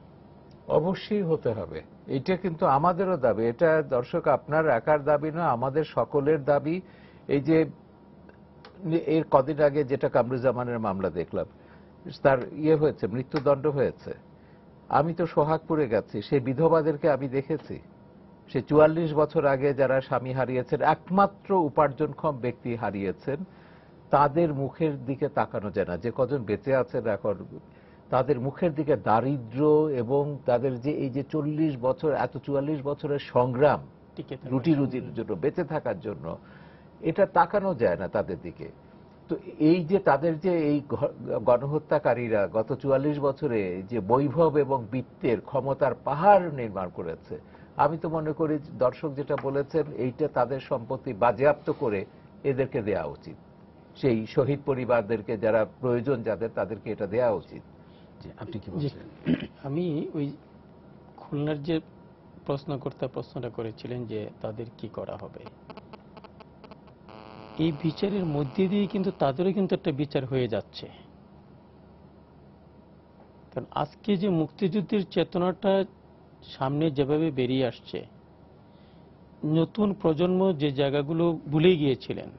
অবশ্যই হতে হবে, এটা কিন্তু আমাদেরও দাবি। এটা দর্শক আপনার একার দাবি না, আমাদের সকলের দাবি। এই যে এর কদিন আগে যেটা কামরুজ্জামানের মামলা দেখলাম, তার হয়েছে, মৃত্যুদণ্ড হয়েছে। আমি তো সোহাগপুরে গেছি, সেই বিধবাদেরকে আমি দেখেছি। সে 44 বছর আগে যারা স্বামী হারিয়েছেন, একমাত্র উপার্জনক্ষম ব্যক্তি হারিয়েছেন, তাদের মুখের দিকে তাকানো যায় না। যে কজন বেঁচে আছেন এখন, তাদের মুখের দিকে দারিদ্র্য এবং তাদের যে এই যে 40 বছর, এত 44 বছরের সংগ্রাম রুটি রুজির জন্য, বেঁচে থাকার জন্য, এটা তাকানো যায় না তাদের দিকে। তো এই যে তাদের যে এই গণহত্যাকারীরা গত 44 বছরে যে বৈভব এবং বৃত্তের ক্ষমতার পাহাড় নির্মাণ করেছে, আমি তো মনে করি দর্শক যেটা বলেছেন, এইটা তাদের সম্পত্তি বাজেয়াপ্ত করে এদেরকে দেওয়া উচিত। সেই শহীদ পরিবারদেরকে যারা প্রয়োজন যাদের তাদেরকে এটা দেওয়া উচিত। আপনি কি বলছেন? আমি ওই খুলনার যে প্রশ্নকর্তা প্রশ্নটা করেছিলেন যে তাদের কি করা হবে, এই বিচারের মধ্যে দিয়ে কিন্তু তাদেরও কিন্তু একটা বিচার হয়ে যাচ্ছে। কারণ আজকে যে মুক্তিযুদ্ধের চেতনাটা সামনে যেভাবে বেরিয়ে আসছে, নতুন প্রজন্ম যে জায়গাগুলো ভুলে গিয়েছিলেন,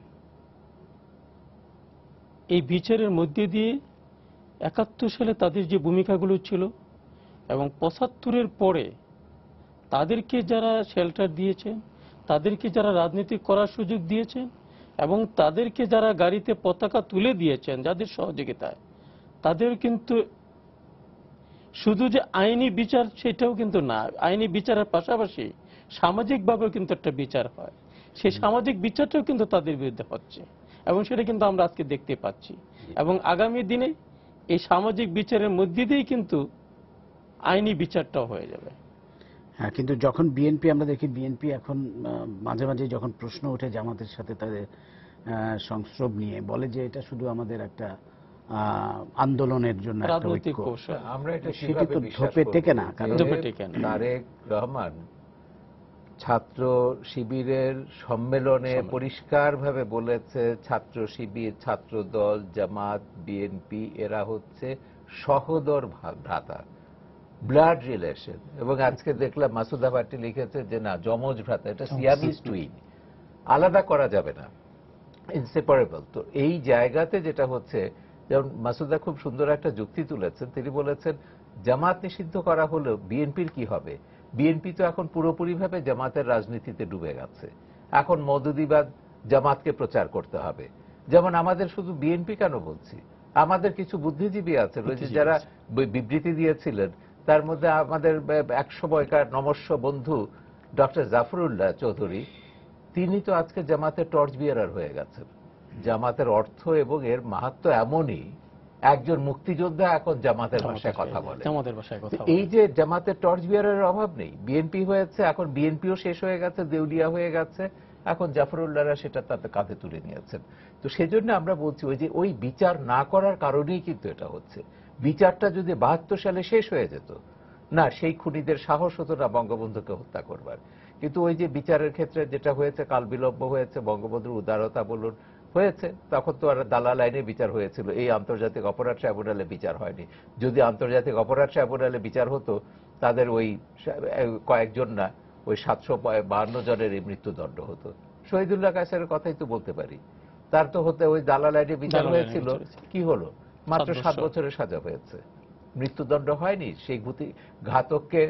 এই বিচারের মধ্যে দিয়ে ৭১ সালে তাদের যে ভূমিকাগুলো ছিল এবং ৭৫-এর পরে তাদেরকে যারা শেল্টার দিয়েছেন, তাদেরকে যারা রাজনীতি করার সুযোগ দিয়েছেন এবং তাদেরকে যারা গাড়িতে পতাকা তুলে দিয়েছেন যাদের সহযোগিতায়, তাদের কিন্তু শুধু যে আইনি বিচার সেটাও কিন্তু না, আইনি বিচারের পাশাপাশি সামাজিকভাবেও কিন্তু একটা বিচার হয়। সেই সামাজিক বিচারটাও কিন্তু তাদের বিরুদ্ধে হচ্ছে এবং সেটা কিন্তু আমরা আজকে দেখতে পাচ্ছি। এবং আগামী দিনে এই সামাজিক বিচারের মধ্যে দিয়েই কিন্তু আইনি বিচারটাও হয়ে যাবে। হ্যাঁ, কিন্তু যখন বিএনপি আমরা দেখি, বিএনপি এখন মাঝে মাঝে যখন প্রশ্ন ওঠে জামাতের সাথে তাদের সংস্রব নিয়ে, বলে যে এটা শুধু আমাদের একটা আন্দোলনের জন্য একটা রাজনৈতিক ঐক্য। কৌশল। আমরা এটা সেটি কিভাবে তো বিশ্বাস ধোপে করব টেকে না, যে কারণ ধোপে টেকে না। তারেক রহমান ছাত্র শিবিরের সম্মেলনে পরিষ্কারভাবে বলেছে ছাত্র শিবির, ছাত্র দল, জামাত, বিএনপি এরা হচ্ছে সহোদর ভ্রাতা, ব্লাড রিলেশন। এবং আজকে দেখলাম মাসুদা ভাটি লিখেছে যে না, যমজ ভ্রাতা, এটা সিয়ামিজ টুইন, আলাদা করা যাবে না, ইনসেপারেবল। তো এই জায়গাতে যেটা হচ্ছে, যেমন মাসুদা খুব সুন্দর একটা যুক্তি তুলেছেন, তিনি বলেছেন জামাত নিষিদ্ধ করা হলেও বিএনপির কি হবে? বিএনপি তো এখন পুরোপুরিভাবে জামাতের রাজনীতিতে ডুবে গেছে। এখন মওদুদিবাদ জামাতকে প্রচার করতে হবে। যেমন আমাদের শুধু বিএনপি কেন বলছি, আমাদের কিছু বুদ্ধিজীবী আছে রয়েছে যারা বিবৃতি দিয়েছিলেন, তার মধ্যে আমাদের এক সময়কার নমস্য বন্ধু ডক্টর জাফরুল্লাহ চৌধুরী, তিনি তো আজকে জামাতের টর্চ বিয়ারার হয়ে গেছেন। জামাতের অর্থ এবং এর মাহাত্ম্য এমনই, একজন মুক্তিযোদ্ধা এখন জামাতের ভাষায় কথা বলে। এই যে জামাতের টর্চ বিয়ারের অভাব নেই, বিএনপি হয়েছে, এখন বিএনপিও শেষ হয়ে গেছে, দেউলিয়া হয়ে গেছে, এখন জাফরুল্লাহরা সেটা তাতে কাঁধে তুলে নিয়েছেন। তো সেজন্য আমরা বলছি ওই যে ওই বিচার না করার কারণেই কিন্তু এটা হচ্ছে। বিচারটা যদি ৭২ সালে শেষ হয়ে যেত, না সেই খুনিদের সাহস হতো না বঙ্গবন্ধুকে হত্যা করবার। কিন্তু ওই যে বিচারের ক্ষেত্রে যেটা হয়েছে, কাল বিলম্ব হয়েছে, বঙ্গবন্ধুর উদারতা বলুন হয়েছে, তখন তো আর দালাল আইনে বিচার হয়েছিল, এই আন্তর্জাতিক অপরাধ ট্রাইব্যুনালে বিচার হয়নি। যদি আন্তর্জাতিক অপরাধ ট্রাইব্যুনালে বিচার হতো, তাদের ওই কয়েকজন না, ওই 752 জনের এই মৃত্যুদণ্ড হতো। শহীদুল্লাহ কায়সারের কথাই তো বলতে পারি, তার তো হতে ওই দালাল আইনে বিচার হয়েছিল, কি হলো, মাত্র 7 বছরের সাজা হয়েছে, মৃত্যুদণ্ড হয়নি। সেই ঘাতককে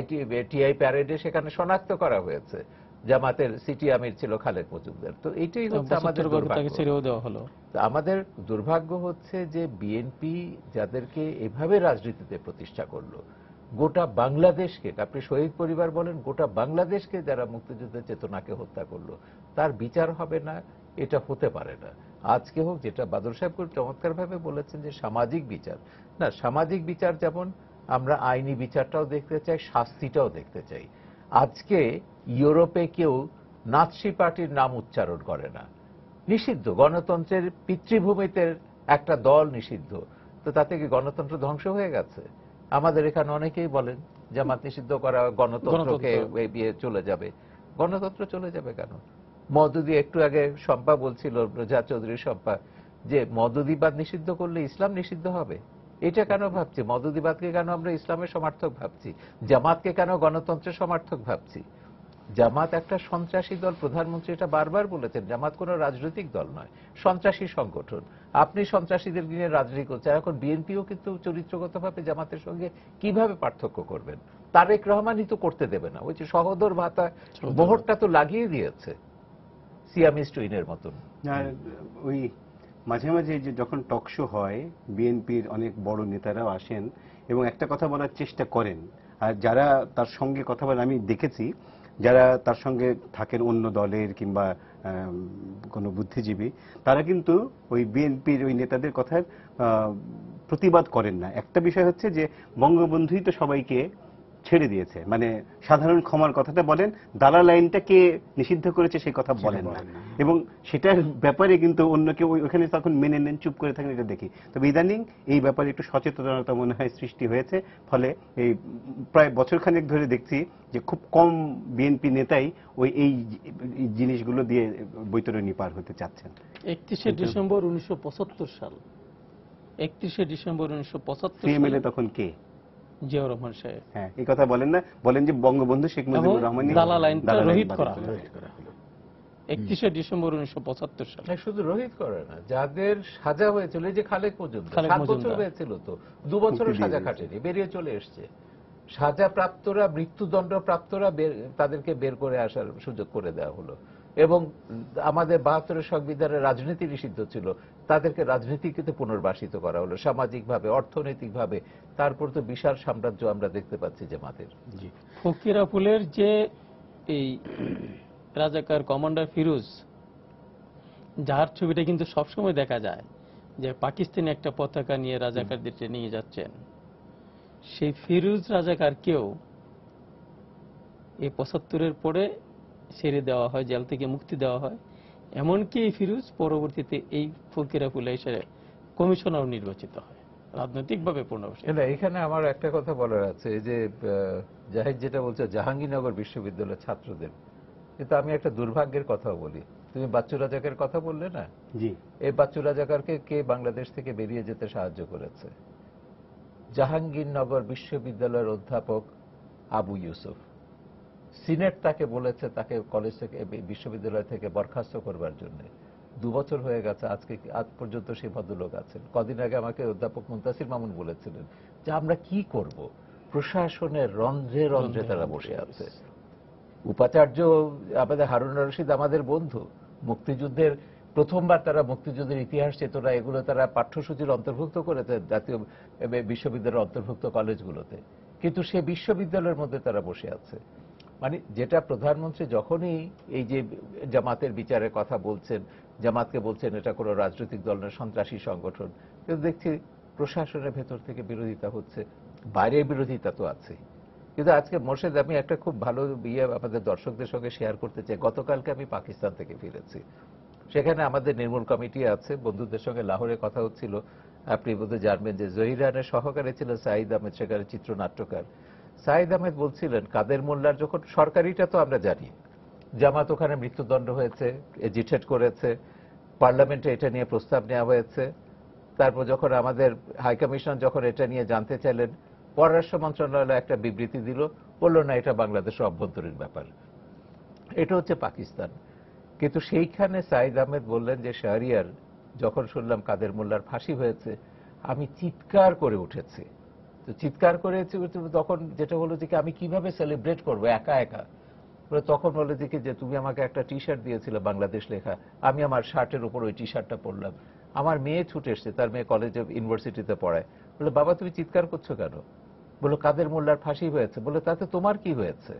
টিআই প্যারেডে সেখানে শনাক্ত করা হয়েছে, জামাতের সিটি আমির ছিল খালেদ মজুমদার। তো এইটাই হচ্ছে আমাদের দুর্ভাগ্য। আমাদের দুর্ভাগ্য হচ্ছে যে বিএনপি যাদেরকে এভাবে রাজনীতিতে প্রতিষ্ঠা করলো, গোটা বাংলাদেশকে, আপনি শহীদ পরিবার বলেন, গোটা বাংলাদেশকে যারা মুক্তিযুদ্ধের চেতনাকে হত্যা করলো, তার বিচার হবে না, এটা হতে পারে না। আজকে হোক, যেটা বাদল সাহেব খুব চমৎকার ভাবে বলেছেন যে সামাজিক বিচার, না সামাজিক বিচার যেমন আমরা আইনি বিচারটাও দেখতে চাই, শাস্তিটাও দেখতে চাই। আজকে ইউরোপে কেউ নাৎসি পার্টির নাম উচ্চারণ করে না, নিষিদ্ধ। গণতন্ত্রের পিতৃভূমিতে একটা দল নিষিদ্ধ, তো তাতে কি গণতন্ত্র ধ্বংস হয়ে গেছে? আমাদের এখানে অনেকেই বলেন জামাত নিষিদ্ধ করা গণতন্ত্রকে চলে যাবে। গণতন্ত্র চলে যাবে কেন? মওদুদি, একটু আগে শম্পা বলছিল, রোজা চৌধুরী শম্পা, যে মওদুদিবাদ নিষিদ্ধ করলে ইসলাম নিষিদ্ধ হবে। এটা কেন ভাবছি? মওদুদিবাদকে কেন আমরা ইসলামের সমর্থক ভাবছি? জামাতকে কেন গণতন্ত্রের সমর্থক ভাবছি? জামাত একটা সন্ত্রাসী দল, প্রধানমন্ত্রী এটা বারবার বলেছেন। জামাত কোনো রাজনৈতিক দল নয়, সন্ত্রাসী সংগঠন। আপনি সন্ত্রাসীদের নিয়ে রাজনীতি করছেন। এখন বিএনপিও কিন্তু চরিত্রগতভাবে জামাতের সঙ্গে কিভাবে পার্থক্য করবেন? তারেক রহমানই তো করতে দেবে না। ওই যে সহোদর ভাতা মোহরটা তো লাগিয়ে দিয়েছে সিয়ামিজ টুইনের মতন। আর ওই মাঝে মাঝে যে যখন টক শো হয়, বিএনপির অনেক বড় নেতারাও আসেন এবং একটা কথা বলার চেষ্টা করেন, আর যারা তার সঙ্গে কথা বলেন, আমি দেখেছি যারা তার সঙ্গে থাকেন অন্য দলের কিংবা কোনো বুদ্ধিজীবী, তারা কিন্তু ওই বিএনপির ওই নেতাদের কথার প্রতিবাদ করেন না। একটা বিষয় হচ্ছে যে বঙ্গবন্ধুই তো সবাইকে ছেড়ে দিয়েছে, মানে সাধারণ ক্ষমার কথাটা বলেন, দালাল আইনটা কে নিষিদ্ধ করেছে সেই কথা বলেন না, এবং সেটার ব্যাপারে কিন্তু অন্য কেউ ওখানে তখন মেনে নেন, চুপ করে থাকেন, এটা দেখি। তবে ইদানিং এই ব্যাপারে একটু সচেতনতা মনে হয় সৃষ্টি হয়েছে, ফলে এই প্রায় বছরখানেক ধরে দেখছি যে খুব কম বিএনপি নেতাই এই জিনিসগুলো দিয়ে বৈতরণী পার হতে চাচ্ছেন। 31শে ডিসেম্বর 1975 সাল, 31শে ডিসেম্বর 1975 সিএমএলএ তখন কে? জিয়াউর রহমান সাহেব। হ্যাঁ, এই কথা বলেন না, বলেন যে বঙ্গবন্ধু শেখ মুজিবুর রহমান দালাল আইনটা রহিত করা হলো 31শে ডিসেম্বর 1975 সালে। শুধু রোহিত করে না, যাদের সাজা হয়েছিল, এই যে খালেক মজুমদার 7 বছর হয়েছিল, তো 2 বছরের সাজা কাটেনি, বেরিয়ে চলে এসছে। সাজাপ্রাপ্তরা, মৃত্যুদণ্ড প্রাপ্তরা তাদেরকে বের করে আসার সুযোগ করে দেওয়া হলো। এবং আমাদের 72-এর সংবিধানে রাজনীতি নিষিদ্ধ ছিল, তাদেরকে রাজনীতিতে পুনর্বাসিত করা হলো, সামাজিকভাবে, অর্থনৈতিকভাবে। তারপর তো বিশাল সাম্রাজ্য আমরা দেখতে পাচ্ছি জামাতের। ফকিরাপুলের যে এই রাজাকার কমান্ডার ফিরোজ, যার ছবিটা কিন্তু সবসময় দেখা যায় যে পাকিস্তানি একটা পতাকা নিয়ে রাজাকারদেরকে নিয়ে যাচ্ছেন, সেই ফিরোজ রাজাকারকেও এই 75-এর পরে ছেড়ে দেওয়া হয়, জেল থেকে মুক্তি দেওয়া হয়। এমনকি এই ফিরোজ পরবর্তীতে এই ফকিরাপুলে এসে কমিশনার নির্বাচিত হয়, রাজনৈতিকভাবে পুনর্বাসিত। এখানে আমার একটা কথা বলার আছে, যে জাহিদ যেটা বলছে জাহাঙ্গীরনগর বিশ্ববিদ্যালয়ের ছাত্রদের, কিন্তু আমি একটা দুর্ভাগ্যের কথাও বলি। তুমি বাচ্চু রাজাকারের কথা বললে না, জি, এই বাচ্চু রাজাকারকে কে বাংলাদেশ থেকে বেরিয়ে যেতে সাহায্য করেছে? জাহাঙ্গীরনগর বিশ্ববিদ্যালয়ের অধ্যাপক আবু ইউসুফ। সিনেট তাকে বলেছে তাকে কলেজ থেকে, বিশ্ববিদ্যালয় থেকে বরখাস্ত করবার জন্য। 2 বছর হয়ে গেছে, আজ পর্যন্ত সেই ভদ্রলোক আছেন। কদিন আগে আমাকে অধ্যাপক মুনতাসির মামুন বলেছিলেন যে আমরা কি করব, প্রশাসনের রন্ধ্রে রন্ধ্রে তারা বসে আছে। উপাচার্য আমাদের হারুন রশিদ আমাদের বন্ধু, মুক্তিযুদ্ধের প্রথমবার তারা মুক্তিযুদ্ধের ইতিহাস চেতনা এগুলো তারা পাঠ্যসূচির অন্তর্ভুক্ত করেছে জাতীয় বিশ্ববিদ্যালয়ের অন্তর্ভুক্ত কলেজগুলোতে, কিন্তু সে বিশ্ববিদ্যালয়ের মধ্যে তারা বসে আছে। মানে যেটা প্রধানমন্ত্রী যখনই এই যে জামাতের বিচারের কথা বলছেন, জামাতকে বলছেন এটা কোনো রাজনৈতিক দল না, সন্ত্রাসী সংগঠন, কিন্তু দেখছি প্রশাসনের ভেতর থেকে বিরোধিতা হচ্ছে, বাইরের বিরোধিতা তো আছে। কিন্তু আজকে মোর্শেদ, আমি একটা খুব ভালো আমাদের দর্শকদের সঙ্গে শেয়ার করতে চাই। গতকালকে আমি পাকিস্তান থেকে ফিরেছি, সেখানে আমাদের নির্মূল কমিটি আছে, বন্ধুদের সঙ্গে লাহোরে কথা হচ্ছিল। আপনি বোধহয় জানবেন যে জহিরানের সহকারী ছিলেন সাঈদ আহমেদ, সেখানে চিত্রনাট্যকার। সাঈদ আহমেদ বলছিলেন কাদের মোল্লার যখন সরকারিটা তো আমরা জানি, জামাত ওখানে মৃত্যুদণ্ড হয়েছে, এজিটেট করেছে, পার্লামেন্টে এটা নিয়ে প্রস্তাব নেওয়া হয়েছে। তারপর যখন আমাদের হাইকমিশন যখন এটা নিয়ে জানতে চাইলেন, পররাষ্ট্র মন্ত্রণালয় একটা বিবৃতি দিল, বলল না এটা বাংলাদেশের অভ্যন্তরীণ ব্যাপার, এটা হচ্ছে পাকিস্তান। কিন্তু সেইখানে সাঈদ আহমেদ বললেন যে শাহরিয়ার যখন শুনলাম কাদের মোল্লার ফাঁসি হয়েছে, আমি চিৎকার করে উঠেছি। তো চিৎকার করেছি, তখন যেটা হলো যে আমি কিভাবে সেলিব্রেট করবো একা একা। তখন বলে দেখি যে তুমি আমাকে একটা টি শার্ট দিয়েছিলে বাংলাদেশ লেখা, আমি আমার শার্টের উপর ওই টি শার্টটা পরলাম। আমার মেয়ে ছুটে এসছে, তার মেয়ে কলেজে ইউনিভার্সিটিতে পড়ায়, বলে বাবা তুমি চিৎকার করছো কেন? বলো কাদের মোল্লার ফাঁসি হয়েছে। বলে তাতে তোমার কি হয়েছে?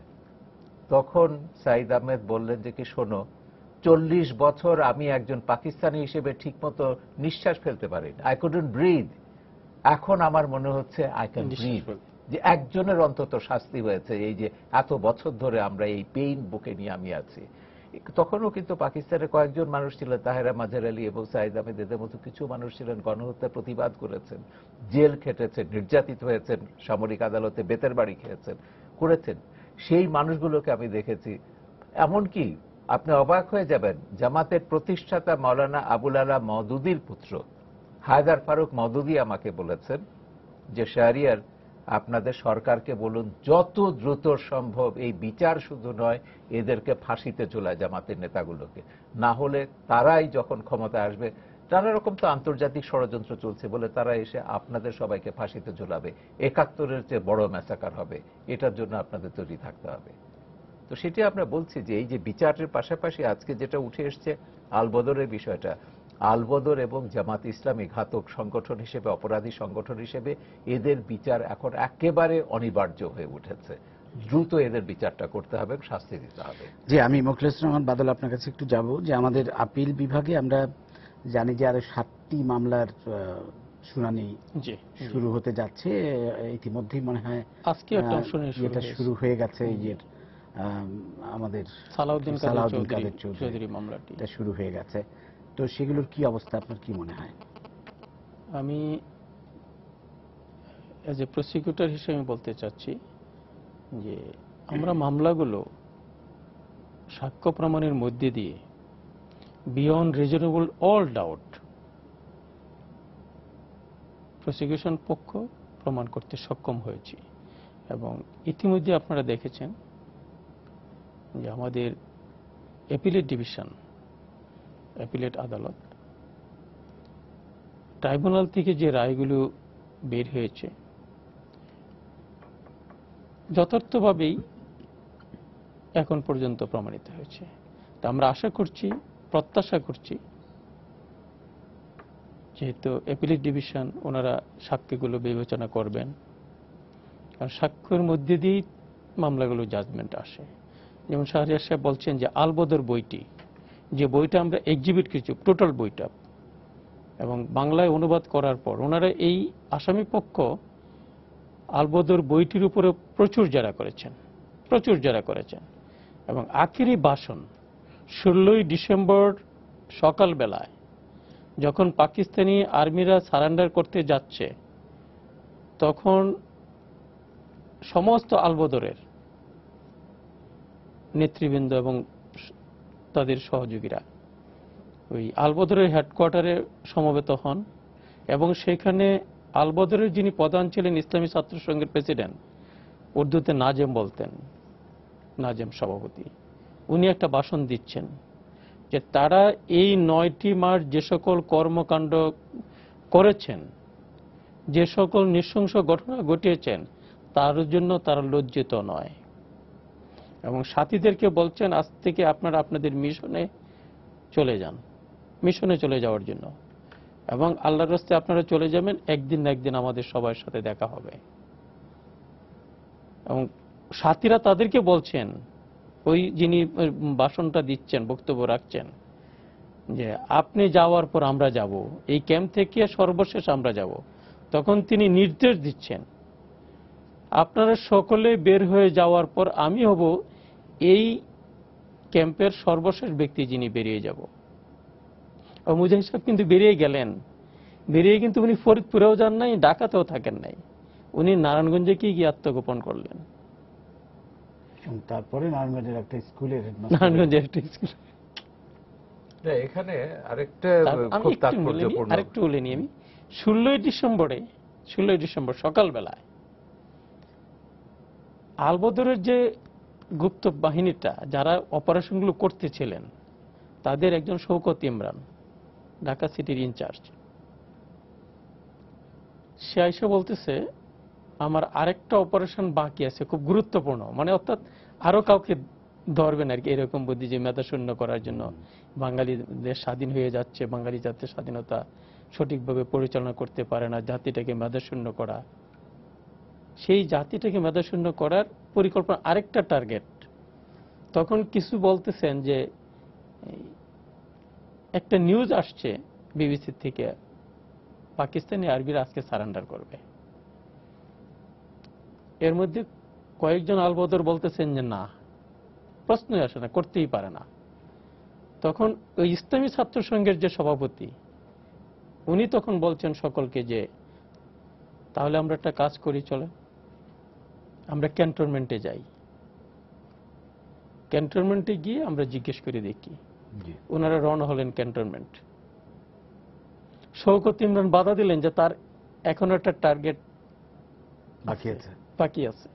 তখন সাঈদ আহমেদ বললেন যে কি শোনো, 40 বছর আমি একজন পাকিস্তানি হিসেবে ঠিকমতো নিঃশ্বাস ফেলতে পারিনি, আই কুডন্ট ব্রিথ। এখন আমার মনে হচ্ছে আই ক্যান ব্রিথ, যে একজনের অন্তত শাস্তি হয়েছে, এই যে এত বছর ধরে আমরা এই পেইন বুকে নিয়ে আমি আছি। তখনও কিন্তু পাকিস্তানে কয়েকজন মানুষ ছিলেন, তাহেরা মাজার আলী এবং সাঈদ আহমেদ এদের মতো কিছু মানুষ ছিলেন, গণহত্যার প্রতিবাদ করেছেন, জেল খেটেছেন, নির্যাতিত হয়েছেন, সামরিক আদালতে বেতের বাড়ি খেয়েছেন, করেছেন। সেই মানুষগুলোকে আমি দেখেছি। এমনকি আপনি অবাক হয়ে যাবেন, জামাতের প্রতিষ্ঠাতা মাওলানা আবুল আলা মওদুদির পুত্র হায়দার ফারুক মওদুদি আমাকে বলেছেন যে শাহরিয়ার আপনাদের সরকারকে বলুন যত দ্রুত সম্ভব এই বিচার শুধু নয়, এদেরকে ফাঁসিতে ঝোলায় জামাতের নেতাগুলোকে, না হলে তারাই যখন ক্ষমতায় আসবে, নানা রকম তো আন্তর্জাতিক ষড়যন্ত্র চলছে বলে তারা এসে আপনাদের সবাইকে ফাঁসিতে ঝোলাবে, 71-এর চেয়ে বড় ম্যাসাকার হবে, এটার জন্য আপনাদের তৈরি থাকতে হবে। তো সেটি আমরা বলছি যে এই যে বিচারের পাশাপাশি আজকে যেটা উঠে এসছে আলবদরের বিষয়টা, আলবদর এবং জামাত ইসলামী ঘাতক সংগঠন হিসেবে, অপরাধী সংগঠন হিসেবে এদের বিচার এখন একেবারে অনিবার্য হয়ে উঠেছে। দ্রুত এদের বিচারটা করতে হবে, শাস্তি দিতে হবে। জি, আমি মোখলেস রহমান বাদল আপনার কাছে একটু যাব যে আমাদের আপিল বিভাগে আমরা জানি যে আরো 7টি মামলার শুনানি জি শুরু হতে যাচ্ছে। ইতিমধ্যেই মনে হয় আজকে একটা শুনানি এটা শুরু হয়ে গেছে। আমাদের সালাউদ্দিন কাদের চৌধুরী মামলাটি এটা শুরু হয়ে গেছে। তো সেগুলোর কি অবস্থা, আপনার কি মনে হয়? আমি এজ এ প্রসিকিউটর হিসেবে বলতে চাচ্ছি যে আমরা মামলাগুলো সাক্ষ্য প্রমাণের মধ্যে দিয়ে beyond reasonable all doubt prosecution পক্ষ প্রমাণ করতে সক্ষম হয়েছে। এবং ইতিমধ্যে আপনারা দেখেছেন যে আমাদের অ্যাপিলেট ডিভিশন, অ্যাপিলেট আদালত ট্রাইব্যুনাল থেকে যে রায়গুলো বের হয়েছে যথার্থভাবেই এখন পর্যন্ত প্রমাণিত হয়েছে। তা আমরা আশা করছি, প্রত্যাশা করছি, যেহেতু অ্যাপিলেট ডিভিশন ওনারা সাক্ষ্যগুলো বিবেচনা করবেন, আর সাক্ষ্যের মধ্যে দিয়েই মামলাগুলো জাজমেন্ট আসে। যেমন শাহরিয়ার সাহেব বলছেন যে আলবদর বইটি, যে বইটা আমরা এক্সিবিট করেছি টোটাল বইটা, এবং বাংলায় অনুবাদ করার পর ওনারা এই আসামি পক্ষ আলবদর বইটির উপরে প্রচুর জেরা করেছেন। এবং আখেরি ভাষণ 16ই ডিসেম্বর সকালবেলায় যখন পাকিস্তানি আর্মিরা সারেন্ডার করতে যাচ্ছে, তখন সমস্ত আলবদরের নেতৃবৃন্দ এবং তাদের সহযোগীরা ওই আলবদরের হেডকোয়ার্টারে সমবেত হন, এবং সেখানে আলবদরের যিনি প্রধান ছিলেন ইসলামী ছাত্র সংঘের প্রেসিডেন্ট, উর্দুতে নাজেম বলতেন, নাজেম সভাপতি, উনি একটা ভাষণ দিচ্ছেন যে তারা এই 9টি মাস যে সকল কর্মকাণ্ড করেছেন, যে সকল নৃশংস ঘটনা ঘটিয়েছেন, তার জন্য তারা লজ্জিত নয়। এবং সাথীদেরকে বলছেন আজ থেকে আপনারা আপনাদের মিশনে চলে যান, মিশনে চলে যাওয়ার জন্য, এবং আল্লাহর রাস্তায় আপনারা চলে যাবেন, একদিন না একদিন আমাদের সবার সাথে দেখা হবে। এবং সাথীরা তাদেরকে বলছেন, ওই যিনি ভাষণটা দিচ্ছেন, বক্তব্য রাখছেন, যে আপনি যাওয়ার পর আমরা যাব, এই ক্যাম্প থেকে সর্বশেষ আমরা যাব। তখন তিনি নির্দেশ দিচ্ছেন, আপনারা সকলে বের হয়ে যাওয়ার পর আমি হব এই ক্যাম্পের সর্বশেষ ব্যক্তি যিনি বেরিয়ে যাব। মুজাহিদ সাহেব কিন্তু বেরিয়ে গেলেন, বেরিয়ে কিন্তু উনি ফরিদপুরেও যান নাই, ঢাকাতেও থাকেন নাই, উনি নারায়ণগঞ্জে গিয়ে আত্মগোপন করলেন। তারপরে নারায়ণগঞ্জের একটা স্কুলের এখানে আরেকটা খুব তাৎপর্যপূর্ণ, আরেকটু বলে নিই আমি। 16ই ডিসেম্বর সকালবেলায় আলবদরের যে গুপ্ত বাহিনীটা যারা অপারেশনগুলো করতেছিলেন, তাদের একজন শওকত ইমরান, ঢাকা সিটির ইনচার্জ, সে আইসা বলতেছে আমার আরেকটা অপারেশন বাকি আছে, খুব গুরুত্বপূর্ণ, মানে অর্থাৎ আরো কাউকে ধরবেন আর কি, এরকম বুদ্ধি যে মেধা শূন্য করার জন্য। বাঙালিদের স্বাধীন হয়ে যাচ্ছে, বাঙালি জাতির স্বাধীনতা সঠিকভাবে পরিচালনা করতে পারে না, জাতিটাকে মেধা শূন্য করা, সেই জাতিটাকে মেধা শূন্য করার পরিকল্পনা আরেকটা টার্গেট। তখন কিছু বলতেছেন যে একটা নিউজ আসছে বিবিসি থেকে, পাকিস্তানি আর্মিরা আজকে সারেন্ডার করবে। এর মধ্যে কয়েকজন আলবদর বলতেছেন যে না, প্রশ্নই আসে না, করতেই পারে না। তখন ওই ইসলামী ছাত্র সংঘের যে সভাপতি, উনি তখন বলছেন সকলকে যে তাহলে আমরা একটা কাজ করি, চলে আমরা ক্যান্টনমেন্টে যাই, ক্যান্টনমেন্টে গিয়ে আমরা জিজ্ঞেস করে দেখি। ওনারা রওনা হলেন ক্যান্টনমেন্ট। শওকত ইমরান বাধা দিলেন যে তার এখন একটা টার্গেট বাকি আছে।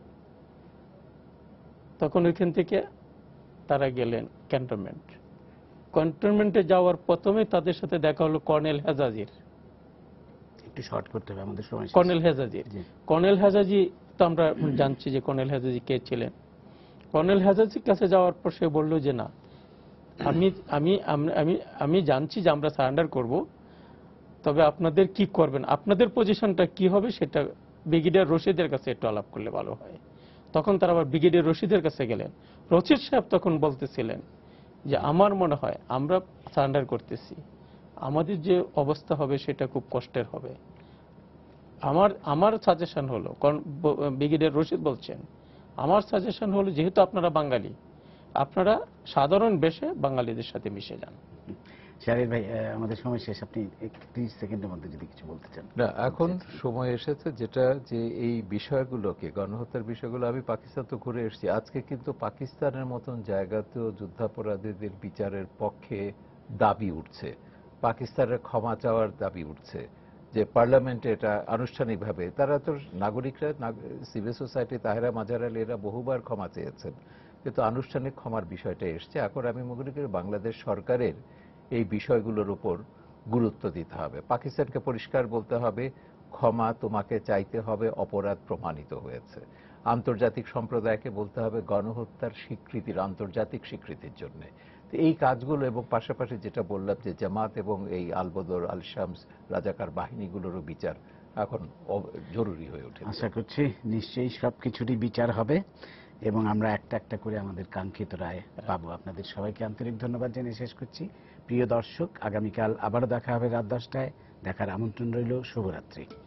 তখন ওইখান থেকে তারা গেলেন ক্যান্টনমেন্টে যাওয়ার প্রথমে তাদের সাথে দেখা হলো কর্নেল হেজাজির। একটু শর্ট করতে হবে আমাদের সময়। কর্নেল হেজাজি তো আমরা জানছি যে কর্নেল হেজাজি কে ছিলেন। কর্নেল হেজাজির কাছে যাওয়ার পর সে বলল যে না, আমি আমি আমি আমি জানছি যে আমরা সারেন্ডার করব, তবে আপনাদের কি করবেন, আপনাদের পজিশনটা কি হবে সেটা ব্রিগেডিয়ার রশিদের কাছে একটু আলাপ করলে ভালো হয়। তখন তারা আবার ব্রিগেডিয়ার রশিদের কাছে গেলেন। রশিদ সাহেব তখন বলতেছিলেন যে আমার মনে হয় আমরা সারেন্ডার করতেছি, আমাদের যে অবস্থা হবে সেটা খুব কষ্টের হবে। আমার সাজেশন হলো, কারণ ব্রিগেডিয়ার রশিদ বলছেন, আমার সাজেশন হলো যেহেতু আপনারা বাঙালি, আপনারা সাধারণ বেশে বাঙালিদের সাথে মিশে যান। শাহরিয়ার ভাই, আমাদের সময় শেষ, আপনি 30 সেকেন্ডের মধ্যে যদি কিছু বলতে চান। না, এখন সময় এসেছে যেটা যে এই বিষয়গুলোকে, গণহত্যার বিষয়গুলো, আমি পাকিস্তান তো ঘুরে এসেছি, আজকে কিন্তু পাকিস্তানের মতন জায়গাতেও যুদ্ধাপরাধীদের বিচারের পক্ষে দাবি উঠছে, পাকিস্তানের ক্ষমা চাওয়ার দাবি উঠছে, যে পার্লামেন্টে এটা আনুষ্ঠানিকভাবে, তারা তো নাগরিকরা, সিভিল সোসাইটি, তাহেরা মাজার আলী এরা বহুবার ক্ষমা চেয়েছেন, কিন্তু আনুষ্ঠানিক ক্ষমার বিষয়টা এসছে। এখন আমি মনে করি বাংলাদেশ সরকারের এই বিষয়গুলোর উপর গুরুত্ব দিতে হবে। পাকিস্তানকে পরিষ্কার বলতে হবে, ক্ষমা তোমাকে চাইতে হবে, অপরাধ প্রমাণিত হয়েছে। আন্তর্জাতিক সম্প্রদায়কে বলতে হবে গণহত্যার স্বীকৃতির, আন্তর্জাতিক স্বীকৃতির জন্য। এই কাজগুলো, এবং পাশাপাশি যেটা বললাম যে জামাত এবং এই আলবদর, আল শামস, রাজাকার বাহিনীগুলোরও বিচার এখন জরুরি হয়ে ওঠে। আশা করছি নিশ্চয়ই সবকিছুরই বিচার হবে এবং আমরা একটা একটা করে আমাদের কাঙ্ক্ষিত রায় পাবো। আপনাদের সবাইকে আন্তরিক ধন্যবাদ জানিয়ে শেষ করছি। প্রিয় দর্শক, আগামীকাল আবারও দেখা হবে রাত 10টায়। দেখার আমন্ত্রণ রইল। শুভরাত্রি।